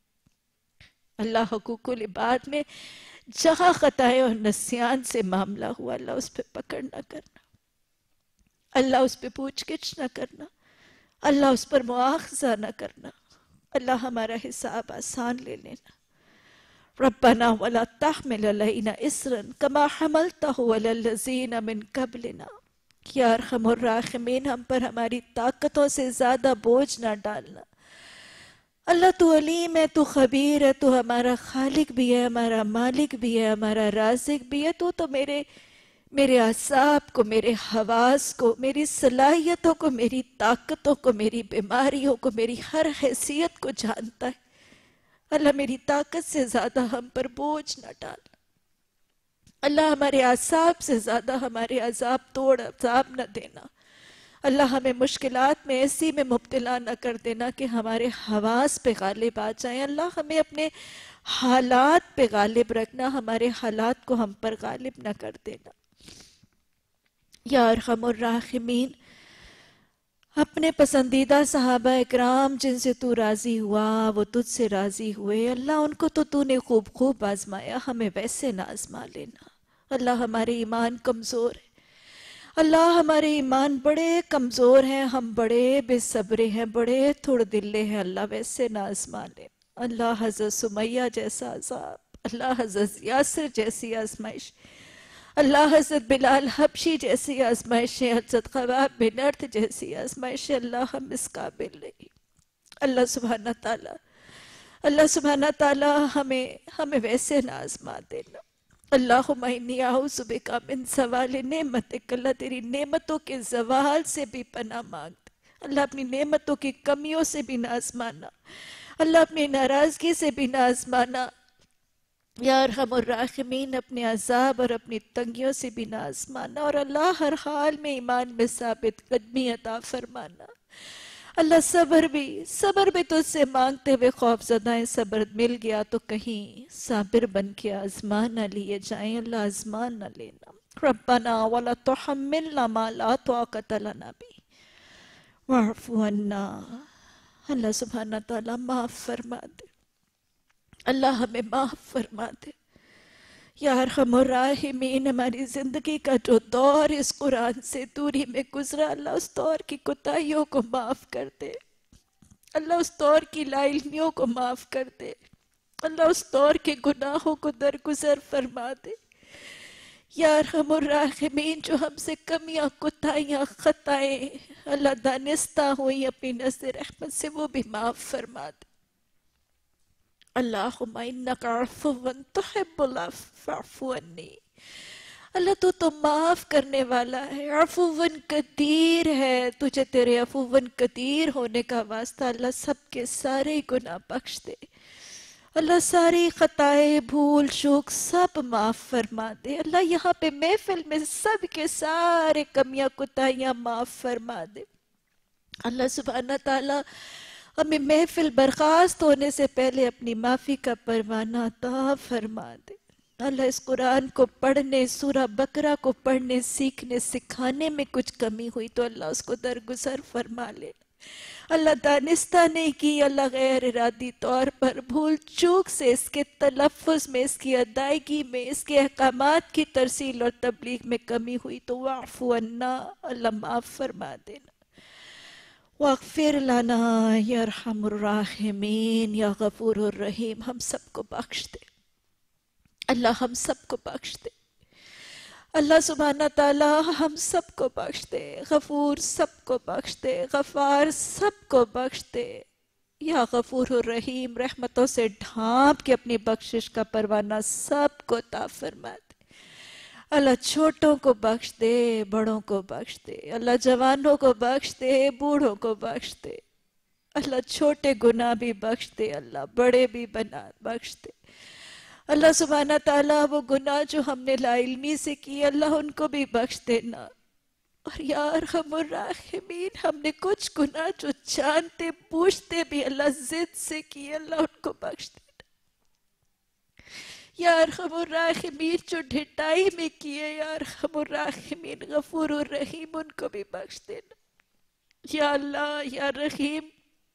अल्लाह हकूकुल इबाद में जहां खताएं और नस्यान से मामला हुआ, अल्लाह उस पर पकड़ न करना, अल्लाह उस पर पूछ गिछ न करना, अल्लाह उस पर मुआखजा न करना। अल्लाह हमारा हिसाब आसान ले लेना। रब्बना वला तहमिल अलैना इसरन कमा हमलतहु अलल लज़ीना मिन क़ब्लिना। या अरहमुर राहिमीन, हम पर हमारी ताकतों से ज्यादा बोझ ना डालना। अल्लाह तू अलीम है, तू खबीर है, तू हमारा खालिक भी है, हमारा मालिक भी है, हमारा राज़िक भी है। तू तो मेरे मेरे आसाब को, मेरे हवास को, मेरी सलाहियतों को, मेरी ताकतों को, मेरी बीमारियों को, मेरी हर हैसियत को जानता है। अल्लाह मेरी ताकत से ज्यादा हम पर बोझ न डाल। अल्लाह हमारे आसाब से ज्यादा हमारे अजाब तोड़ अजाब न देना। अल्लाह हमें मुश्किलात में ऐसी में मुब्तला न कर देना कि हमारे हवास पे गालिब आ जाए। अल्लाह हमें अपने हालात पे गालिब रखना, हमारे हालात को हम पर गालिब न कर देना। या अरहमुर राहिमीन, अपने पसंदीदा सहाबा इकराम जिनसे तू राजी हुआ वो तुझसे राजी हुए। अल्लाह उनको तो तूने खूब खूब आजमाया, हमें वैसे ना आजमा लेना। अल्लाह हमारे ईमान कमजोर है, अल्लाह हमारे ईमान बड़े कमजोर हैं, हम बड़े बेसब्रे हैं, बड़े थोड़ दिले हैं। अल्लाह वैसे ना आजमा ले। अल्लाह हज़रत सुमैया जैसा अजाब, اللہ حضرت یاسر جیسی آزمائش، اللہ حضرت بلال حبشی جیسی آزمائشیں، حضرت خباب بن ارت جیسی آزمائشیں، اللہ ہم اس قابل نہیں۔ اللہ سبحانہ تعالیٰ اللہ سبحانہ تعالیٰ ہمیں ہمیں ویسے نہ آزما دینا۔ اللہم انی اعوذ بک من زوال نعمتک، اللہ تیری نعمتوں کے زوال سے بھی پناہ مانگتے، اللہ اپنی نعمتوں کی کمیوں سے بھی نہ آزمانا، اللہ اپنی ناراضگی سے بھی نہ آزمانا، یا ارحم الراحمین اپنے عذاب اور اپنی تنگیوں سے بھی نہ آزمانا، اور اللہ ہر حال میں ایمان میں ثابت قدمی عطا فرمانا۔ اللہ صبر بھی صبر بھی تجھ سے مانگتے ہوئے خوف زدہ صبر مل گیا تو کہیں صابر بن کے آزما نہ لیے جائیں، اللہ آزما نہ لینا۔ ربنا ولا تحملنا ما لا طاقت لنا به واعف عنا، اللہ سبحانہ تعالیٰ معاف فرما دے، اللہ ہمیں معاف فرما دے۔ یا ارحم الراحمین ہماری زندگی کا جو دور اس قرآن سے دوری میں گزرا، اللہ اس دور کی کوتاہیوں کو معاف کر دے، اللہ اس دور کی لا علمیوں کو معاف کر دے، اللہ اس دور کے گناہوں کو درگزر فرما دے۔ یا ارحم الراحمین جو ہم سے کمیاں کوتاہیاں خطائیں اللہ دانستہ ہوئی اپنی نظر رحمت سے وہ بھی معاف فرما دے۔ اللہم انکا عفو تحب العفو فاعف عنی، اللہ تو تو معاف کرنے والا ہے، عفو قدیر ہے، تجھے تیرے عفو قدیر ہونے کا واسطہ اللہ سب کے سارے گناہ بخش دے، اللہ ساری خطائیں بھول چوک سب معاف فرما دے، اللہ یہاں پہ محفل میں سب کے سارے کمیاں کوتاہیاں معاف فرما دے۔ اللہ سبحانہ تعالیٰ ہمیں محفل برخاست ہونے سے پہلے اپنی معافی کا پروانہ عطا فرما دے۔ اللہ اس قرآن کو پڑھنے، سورہ بقرہ کو پڑھنے سیکھنے سکھانے میں کچھ کمی ہوئی تو اللہ اس کو درگزر فرما لینا، اللہ دانستہ نہیں کی، اللہ غیر ارادی طور پر بھول چوک سے اس کے تلفظ میں، اس کی ادائیگی میں، اس کے احکامات کی ترسیل اور تبلیغ میں کمی ہوئی تو واعف عنا، اللہ معاف فرما دینا۔ واغفر لنا یا ارحم الراحمین یا غفور الرحیم، ہم سب کو بخش دے، اللہ ہم سب کو بخش دے، اللہ سبحانہ تعالیٰ ہم سب کو بخش دے، غفور سب کو بخش دے، غفار سب کو بخش دے، یا غفور الرحیم رحمتوں سے ڈھانپ کے اپنی بخشش کا پروانہ سب کو عطا فرما دے۔ اللہ چھوٹوں کو بخش دے، بڑوں کو بخش دے، اللہ جوانوں کو بخش دے، بوڑھوں کو بخش دے، اللہ چھوٹے گناہ بھی بخش دے، اللہ بڑے بھی بنا بخش دے، اللہ سبحانہ تعالیٰ وہ گناہ جو ہم نے لا علمی سے کی اللہ ان کو بھی بخش دینا، اور یا ارحم الراحمین ہم نے کچھ گناہ جو جانتے بوجھتے بھی اللہ ضد سے کی اللہ ان کو بخش دینا، یا ارحم الراحمین جو ڈھٹائی میں کیے یا ارحم الراحمین غفور الرحیم ان کو بھی بخش دینا، یا اللہ یا رحیم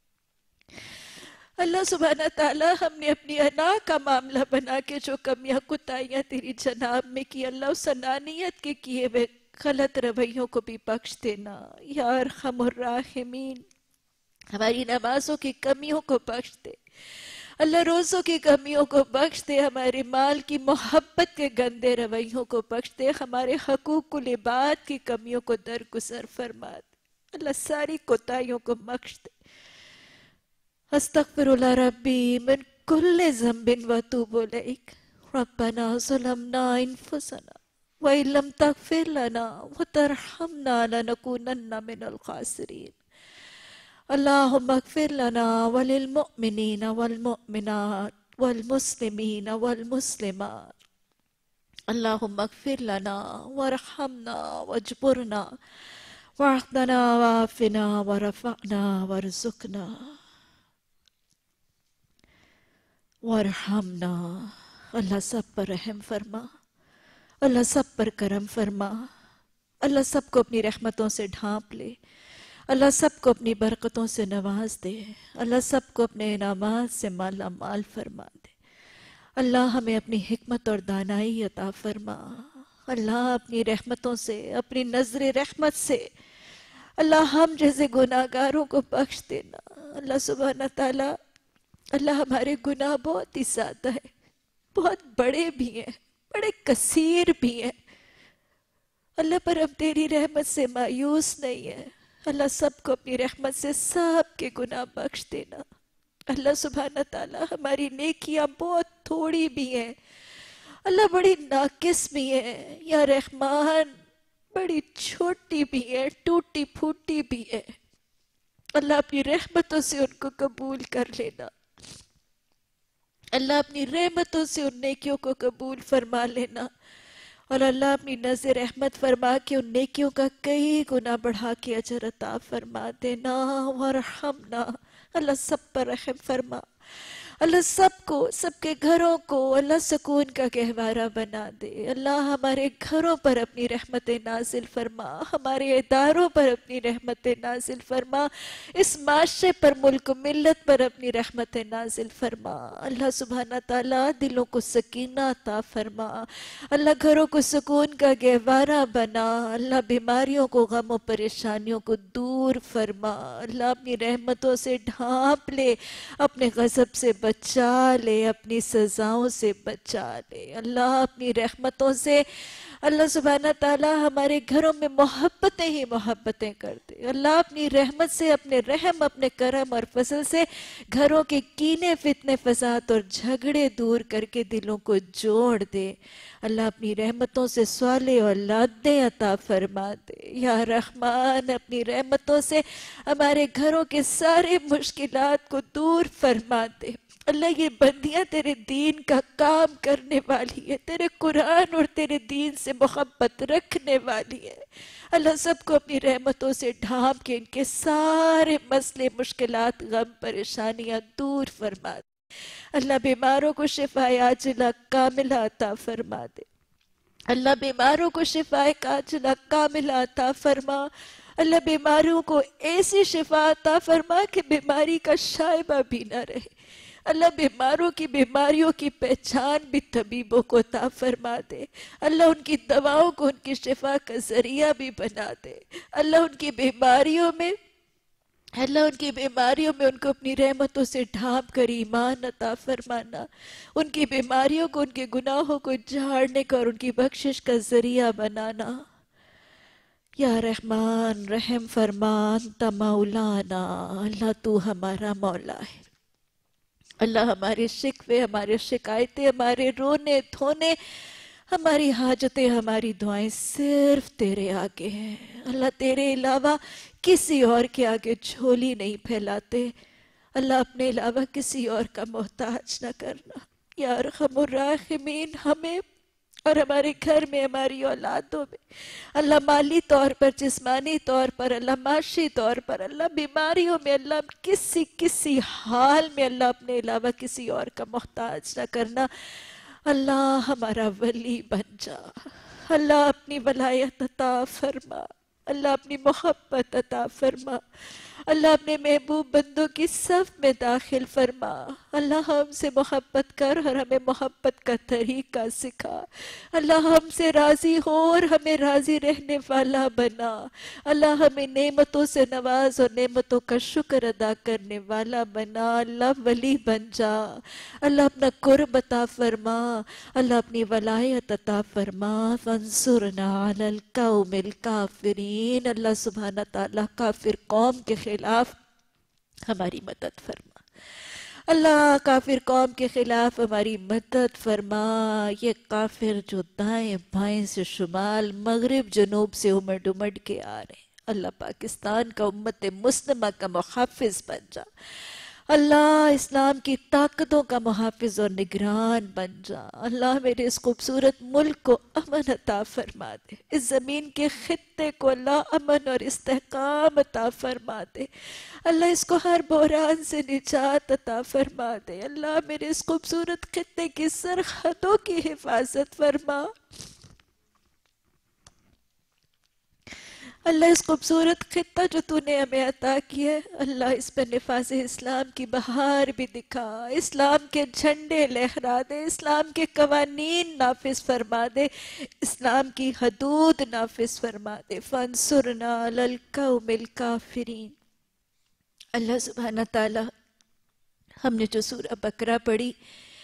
اللہ سبحانہ تعالیٰ ہم نے اپنی انا کا معاملہ بنا کے جو کمیاں کوتاہیاں تیری جناب میں کی اللہ اس انانیت کے کیے ہوئے غلط رویوں کو بھی بخش دینا، یا ارحم الراحمین ہماری نمازوں کی کمیوں کو بخش دے، اللہ روزوں کی کمیوں کو بخش دے، ہمارے مال کی محبت کے گندے رویوں کو بخش دے، ہمارے حقوق العباد کی کمیوں کو درگزر فرما دے، اللہ ساری کوتاہیوں کو بخش دے۔ استغفر اللہ ربی من کل ذنب واتوب الیک، ربنا ظلمنا انفسنا وإن لم تغفر لنا وترحمنا لنكونن من الخاسرين، اللهم اغفر لنا وللمؤمنين والمؤمنات والمسلمين والمسلمات، اللهم اغفر لنا وارحمنا واجبرنا واعطنا وعافنا ورفعنا وارزقنا وارحمنا، اللہ سب پر رحم فرما، اللہ سب پر کرم فرما، اللہ سب کو اپنی رحمتوں سے ڈھانپ لے، اللہ سب کو اپنی برکتوں سے نواز دے، اللہ سب کو اپنے انعامات سے مالا مال فرما دے، اللہ ہمیں اپنی حکمت اور دانائی عطا فرما، اللہ اپنی رحمتوں سے اپنی نظر رحمت سے اللہ ہم جیسے گناہ گاروں کو بخش دینا، اللہ سبحانہ تعالیٰ اللہ ہمارے گناہ بہت ہی زیادہ ہے، بہت بڑے بھی ہیں، بڑے کثیر بھی ہیں۔ اللہ پر ہم تیری رحمت سے مایوس نہیں ہے۔ اللہ سب کو اپنی رحمت سے سب کے گناہ بخش دینا۔ اللہ سبحانہ تعالیٰ ہماری نیکیاں بہت تھوڑی بھی ہیں، اللہ بڑی ناقص بھی ہے، یا رحمان بڑی چھوٹی بھی ہے، ٹوٹی پھوٹی بھی ہے۔ اللہ اپنی رحمتوں سے ان کو قبول کر لینا۔ اللہ اپنی رحمتوں سے ان نیکیوں کو قبول فرما لینا، اور اللہ اپنی نظر رحمت فرما کے ان نیکیوں کا کئی گنا بڑھا کے اجر عطا فرما دینا۔ ورحمنا، اللہ سب پر رحم فرما، اللہ سب کو، سب کے گھروں کو اللہ سکون کا گہوارہ بنا دے۔ اللہ ہمارے گھروں پر اپنی رحمت نازل فرما، ہمارے اداروں پر اپنی رحمت نازل فرما، اس معاشرے پر، ملک و ملت پر اپنی رحمت نازل فرما۔ اللہ سبحانہ تعالیٰ دلوں کو سکینہ عطا فرما، اللہ گھروں کو سکون کا گہوارہ بنا، اللہ بیماریوں کو، غم و پریشانیوں کو دور فرما، اللہ اپنی رحمتوں سے ڈھانپ لے، اپنے غضب سے بچا لے، اپنی سزاؤں سے بچا لے۔ اللہ اپنی رحمتوں سے اللہ سبحانہ تعالیٰ ہمارے گھروں میں محبتیں ہی محبتیں کر دے۔ اللہ اپنی رحمت سے، اپنے رحم، اپنے کرم اور فضل سے گھروں کے کینے، فتنے، فساد اور جھگڑے دور کر کے دلوں کو جوڑ دے۔ اللہ اپنی رحمتوں سے صالح اولادیں عطا فرما دے۔ یا رحمان اپنی رحمتوں سے ہمارے گھروں کے سارے مشکلات کو دور فرما دے۔ اللہ یہ بندیاں تیرے دین کا کام کرنے والی ہے، تیرے قرآن اور تیرے دین سے محبت رکھنے والی ہے۔ اللہ سب کو اپنی رحمتوں سے ڈھانپ کے ان کے سارے مسئلے، مشکلات، غم، پریشانیاں دور فرما دے۔ اللہ بیماروں کو شفائے عاجلہ کاملہ عطا فرما دے۔ اللہ بیماروں کو شفائے عاجلہ کاملہ عطا فرما۔ اللہ بیماروں کو ایسی شفا عطا فرما کہ بیماری کا شائبہ بھی نہ رہے۔ اللہ بیماروں کی بیماریوں کی پہچان بھی طبیبوں کو عطا فرما دے۔ اللہ ان کی دواؤں کو ان کی شفا کا ذریعہ بھی بنا دے۔ اللہ ان کی بیماریوں میں اللہ ان کی بیماریوں میں ان کو اپنی رحمتوں سے ڈھانپ کر ایمان عطا فرمانا، ان کی بیماریوں کو، ان کے گناہوں کو جھاڑنے کا اور ان کی بخشش کا ذریعہ بنانا۔ یا رحمان رحم فرما، انت مولانا، اللہ تو ہمارا مولا ہے۔ اللہ ہمارے شکوے، ہمارے شکایتیں، ہمارے رونے دھونے، ہماری حاجتیں، ہماری دعائیں صرف تیرے آگے ہیں۔ اللہ تیرے علاوہ کسی اور کے آگے جھولی نہیں پھیلاتے۔ اللہ اپنے علاوہ کسی اور کا محتاج نہ کرنا۔ یا ارحم الراحمین، ہمیں اور ہمارے گھر میں، ہماری اولادوں میں اللہ مالی طور پر، جسمانی طور پر، اللہ معاشی طور پر، اللہ بیماریوں میں، اللہ کسی کسی حال میں اللہ اپنے علاوہ کسی اور کا محتاج نہ کرنا۔ اللہ ہمارا ولی بن جا، اللہ اپنی ولایت عطا فرما، اللہ اپنی محبت عطا فرما، اللہ اپنے محبوب بندوں کی صف میں داخل فرما۔ اللہ ہم سے محبت کر اور ہمیں محبت کا طریقہ سکھا۔ اللہ ہم سے راضی ہو اور ہمیں راضی رہنے والا بنا۔ اللہ ہمیں نعمتوں سے نواز اور نعمتوں کا شکر ادا کرنے والا بنا۔ اللہ ولی بن جا، اللہ اپنا قرب عطا فرما، اللہ اپنی ولایت عطا فرما۔ فانصرنا علی القوم الکافرین، اللہ سبحانہ تعالیٰ کافر قوم کے خلاف ہماری مدد فرما۔ اللہ کافر قوم کے خلاف ہماری مدد فرما۔ یہ کافر جو دائیں بائیں سے، شمال مغرب جنوب سے امڑ امڑ کے آ رہے ہیں، اللہ پاکستان کا، امت مسلمہ کا محافظ بن جا۔ اللہ اسلام کی طاقتوں کا محافظ اور نگران بن جا۔ اللہ میرے اس خوبصورت ملک کو امن عطا فرما دے، اس زمین کے خطے کو اللہ امن اور استحکام عطا فرما دے۔ اللہ اس کو ہر بحران سے نجات عطا فرما دے۔ اللہ میرے اس خوبصورت خطے کی سرحدوں کی حفاظت فرما۔ اللہ اس خوبصورت خطہ جو تو نے ہمیں عطا کیا ہے، اللہ اس پر نفاذ اسلام کی بہار بھی دکھا، اسلام کے جھنڈے لہرا دے، اسلام کے قوانین نافذ فرما دے، اسلام کی حدود نافذ فرما دے۔ فانصرنا علی القوم الکافرین۔ اللہ سبحانہ تعالی، ہم نے جو سورہ بقرہ پڑھی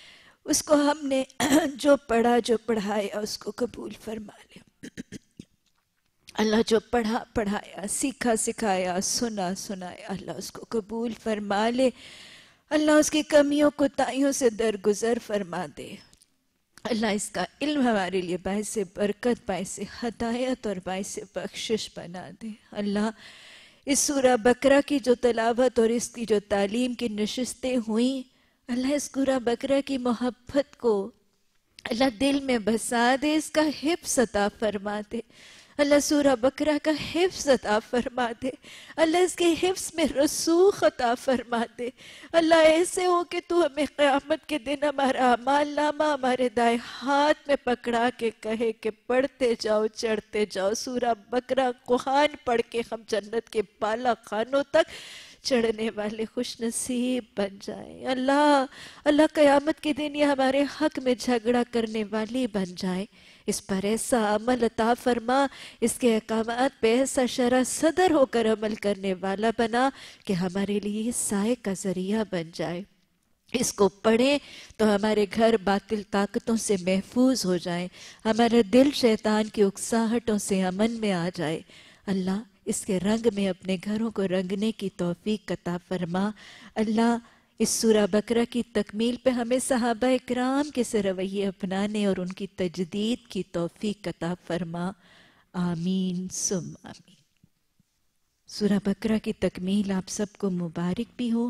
اس کو ہم نے جو پڑھا جو پڑھایا اس کو قبول فرما لے۔ اللہ جو پڑھا پڑھایا، سیکھا سکھایا، سنا سنایا، اللہ اس کو قبول فرما لے۔ اللہ اس کی کمیوں کوتاہیوں سے درگزر فرما دے۔ اللہ اس کا علم ہمارے لیے باعث برکت، باعث ہدایت اور باعث بخشش بنا دے۔ اللہ اس سورہ بقرہ کی جو تلاوت اور اس کی جو تعلیم کی نشستیں ہوئیں، اللہ اس سورہ بقرہ کی محبت کو اللہ دل میں بسا دے، اس کا حفظ عطا فرما دے۔ اللہ سورہ بقرہ کا حفظ عطا فرما دے۔ اللہ اس کے حفظ میں رسوخ عطا فرما دے۔ اللہ ایسے ہو کہ تو ہمیں قیامت کے دن ہمارا اعمال نامہ ہمارے دائیں ہاتھ میں پکڑا کے کہے کہ پڑھتے جاؤ، چڑھتے جاؤ، سورہ بقرہ قرآن پڑھ کے ہم جنت کے بالا خانوں تک چڑھنے والے خوش نصیب بن جائیں۔ اللہ اللہ قیامت کے دن یہ ہمارے حق میں جھگڑا کرنے والی بن جائے، اس پر ایسا عمل عطا فرما، اس کے احکامات پہ ایسا شرح صدر ہو کر عمل کرنے والا بنا کہ ہمارے لیے یہ سائے کا ذریعہ بن جائے۔ اس کو پڑھیں تو ہمارے گھر باطل طاقتوں سے محفوظ ہو جائیں، ہمارا دل شیطان کی اکساہٹوں سے امن میں آ جائے۔ اللہ اس کے رنگ میں اپنے گھروں کو رنگنے کی توفیق عطا فرما۔ اللہ اس سورہ بقرہ کی تکمیل پہ ہمیں صحابہ اکرام کے سے رویے اپنانے اور ان کی تجدید کی توفیق عطا فرما۔ آمین ثم آمین۔ سورہ بقرہ کی تکمیل آپ سب کو مبارک بھی ہو۔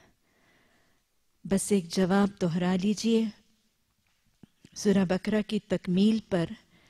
بس ایک جواب دہرا لیجئے، سورہ بقرہ کی تکمیل پر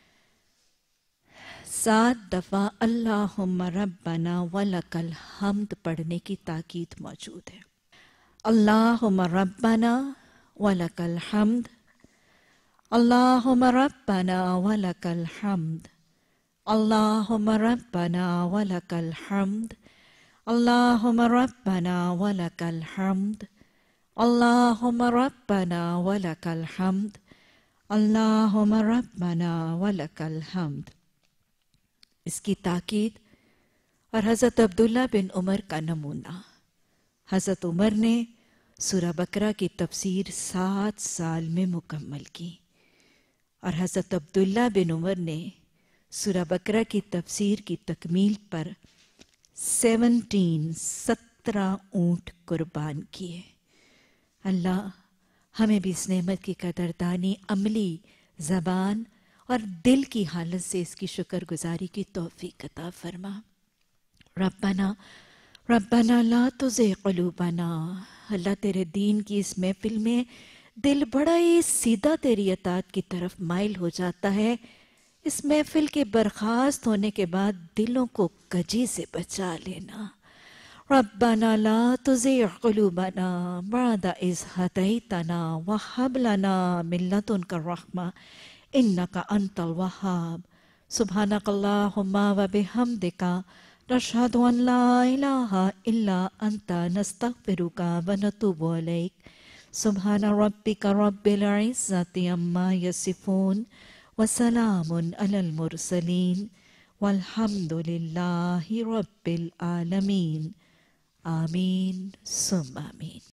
سات دفعہ اللہم ربنا ولک الحمد پڑھنے کی تاکید موجود ہے۔ اللہم ربنا ولک الحمد، اللہم ربنا ولک الحمد، اللہم ربنا ولک الحمد، اللہم ربنا ولک الحمد، اللہم ربنا ولک الحمد، اللہم ربنا ولک الحمد۔ اس کی تاکید اور حضرت عبداللہ بن عمر کا نمونہ۔ حضرت عمر نے سورہ بقرہ کی تفسیر سات سال میں مکمل کی، اور حضرت عبداللہ بن عمر نے سورہ بقرہ کی تفسیر کی تکمیل پر سیونٹین سترہ اونٹ قربان کیے۔ اللہ ہمیں بھی اس نعمت کی قدردانی عملی، زبان اور دل کی حالت سے اس کی شکر گزاری کی توفیق عطا فرما۔ ربنا ربنا لا تزغ قلوبنا، اللہ تیرے دین کی اس محفل میں دل بڑا ہی سیدھا تیری اطاعت کی طرف مائل ہو جاتا ہے۔ اس محفل کے برخاست ہونے کے بعد دلوں کو کجی سے بچا لینا۔ ربنا لا تزغ قلوبنا بعد اذ ہدیتنا وہب لنا من لدنک الرحمہ انک انت الوہاب۔ سبحانک اللہم وبحمدک نشہد ان لا الہ الا انت نستغفرک ونتوب الیک۔ سبحان ربک رب العزۃ عما یصفون وسلام علی المرسلین والحمد للہ رب العالمین۔ آمین ثم آمین۔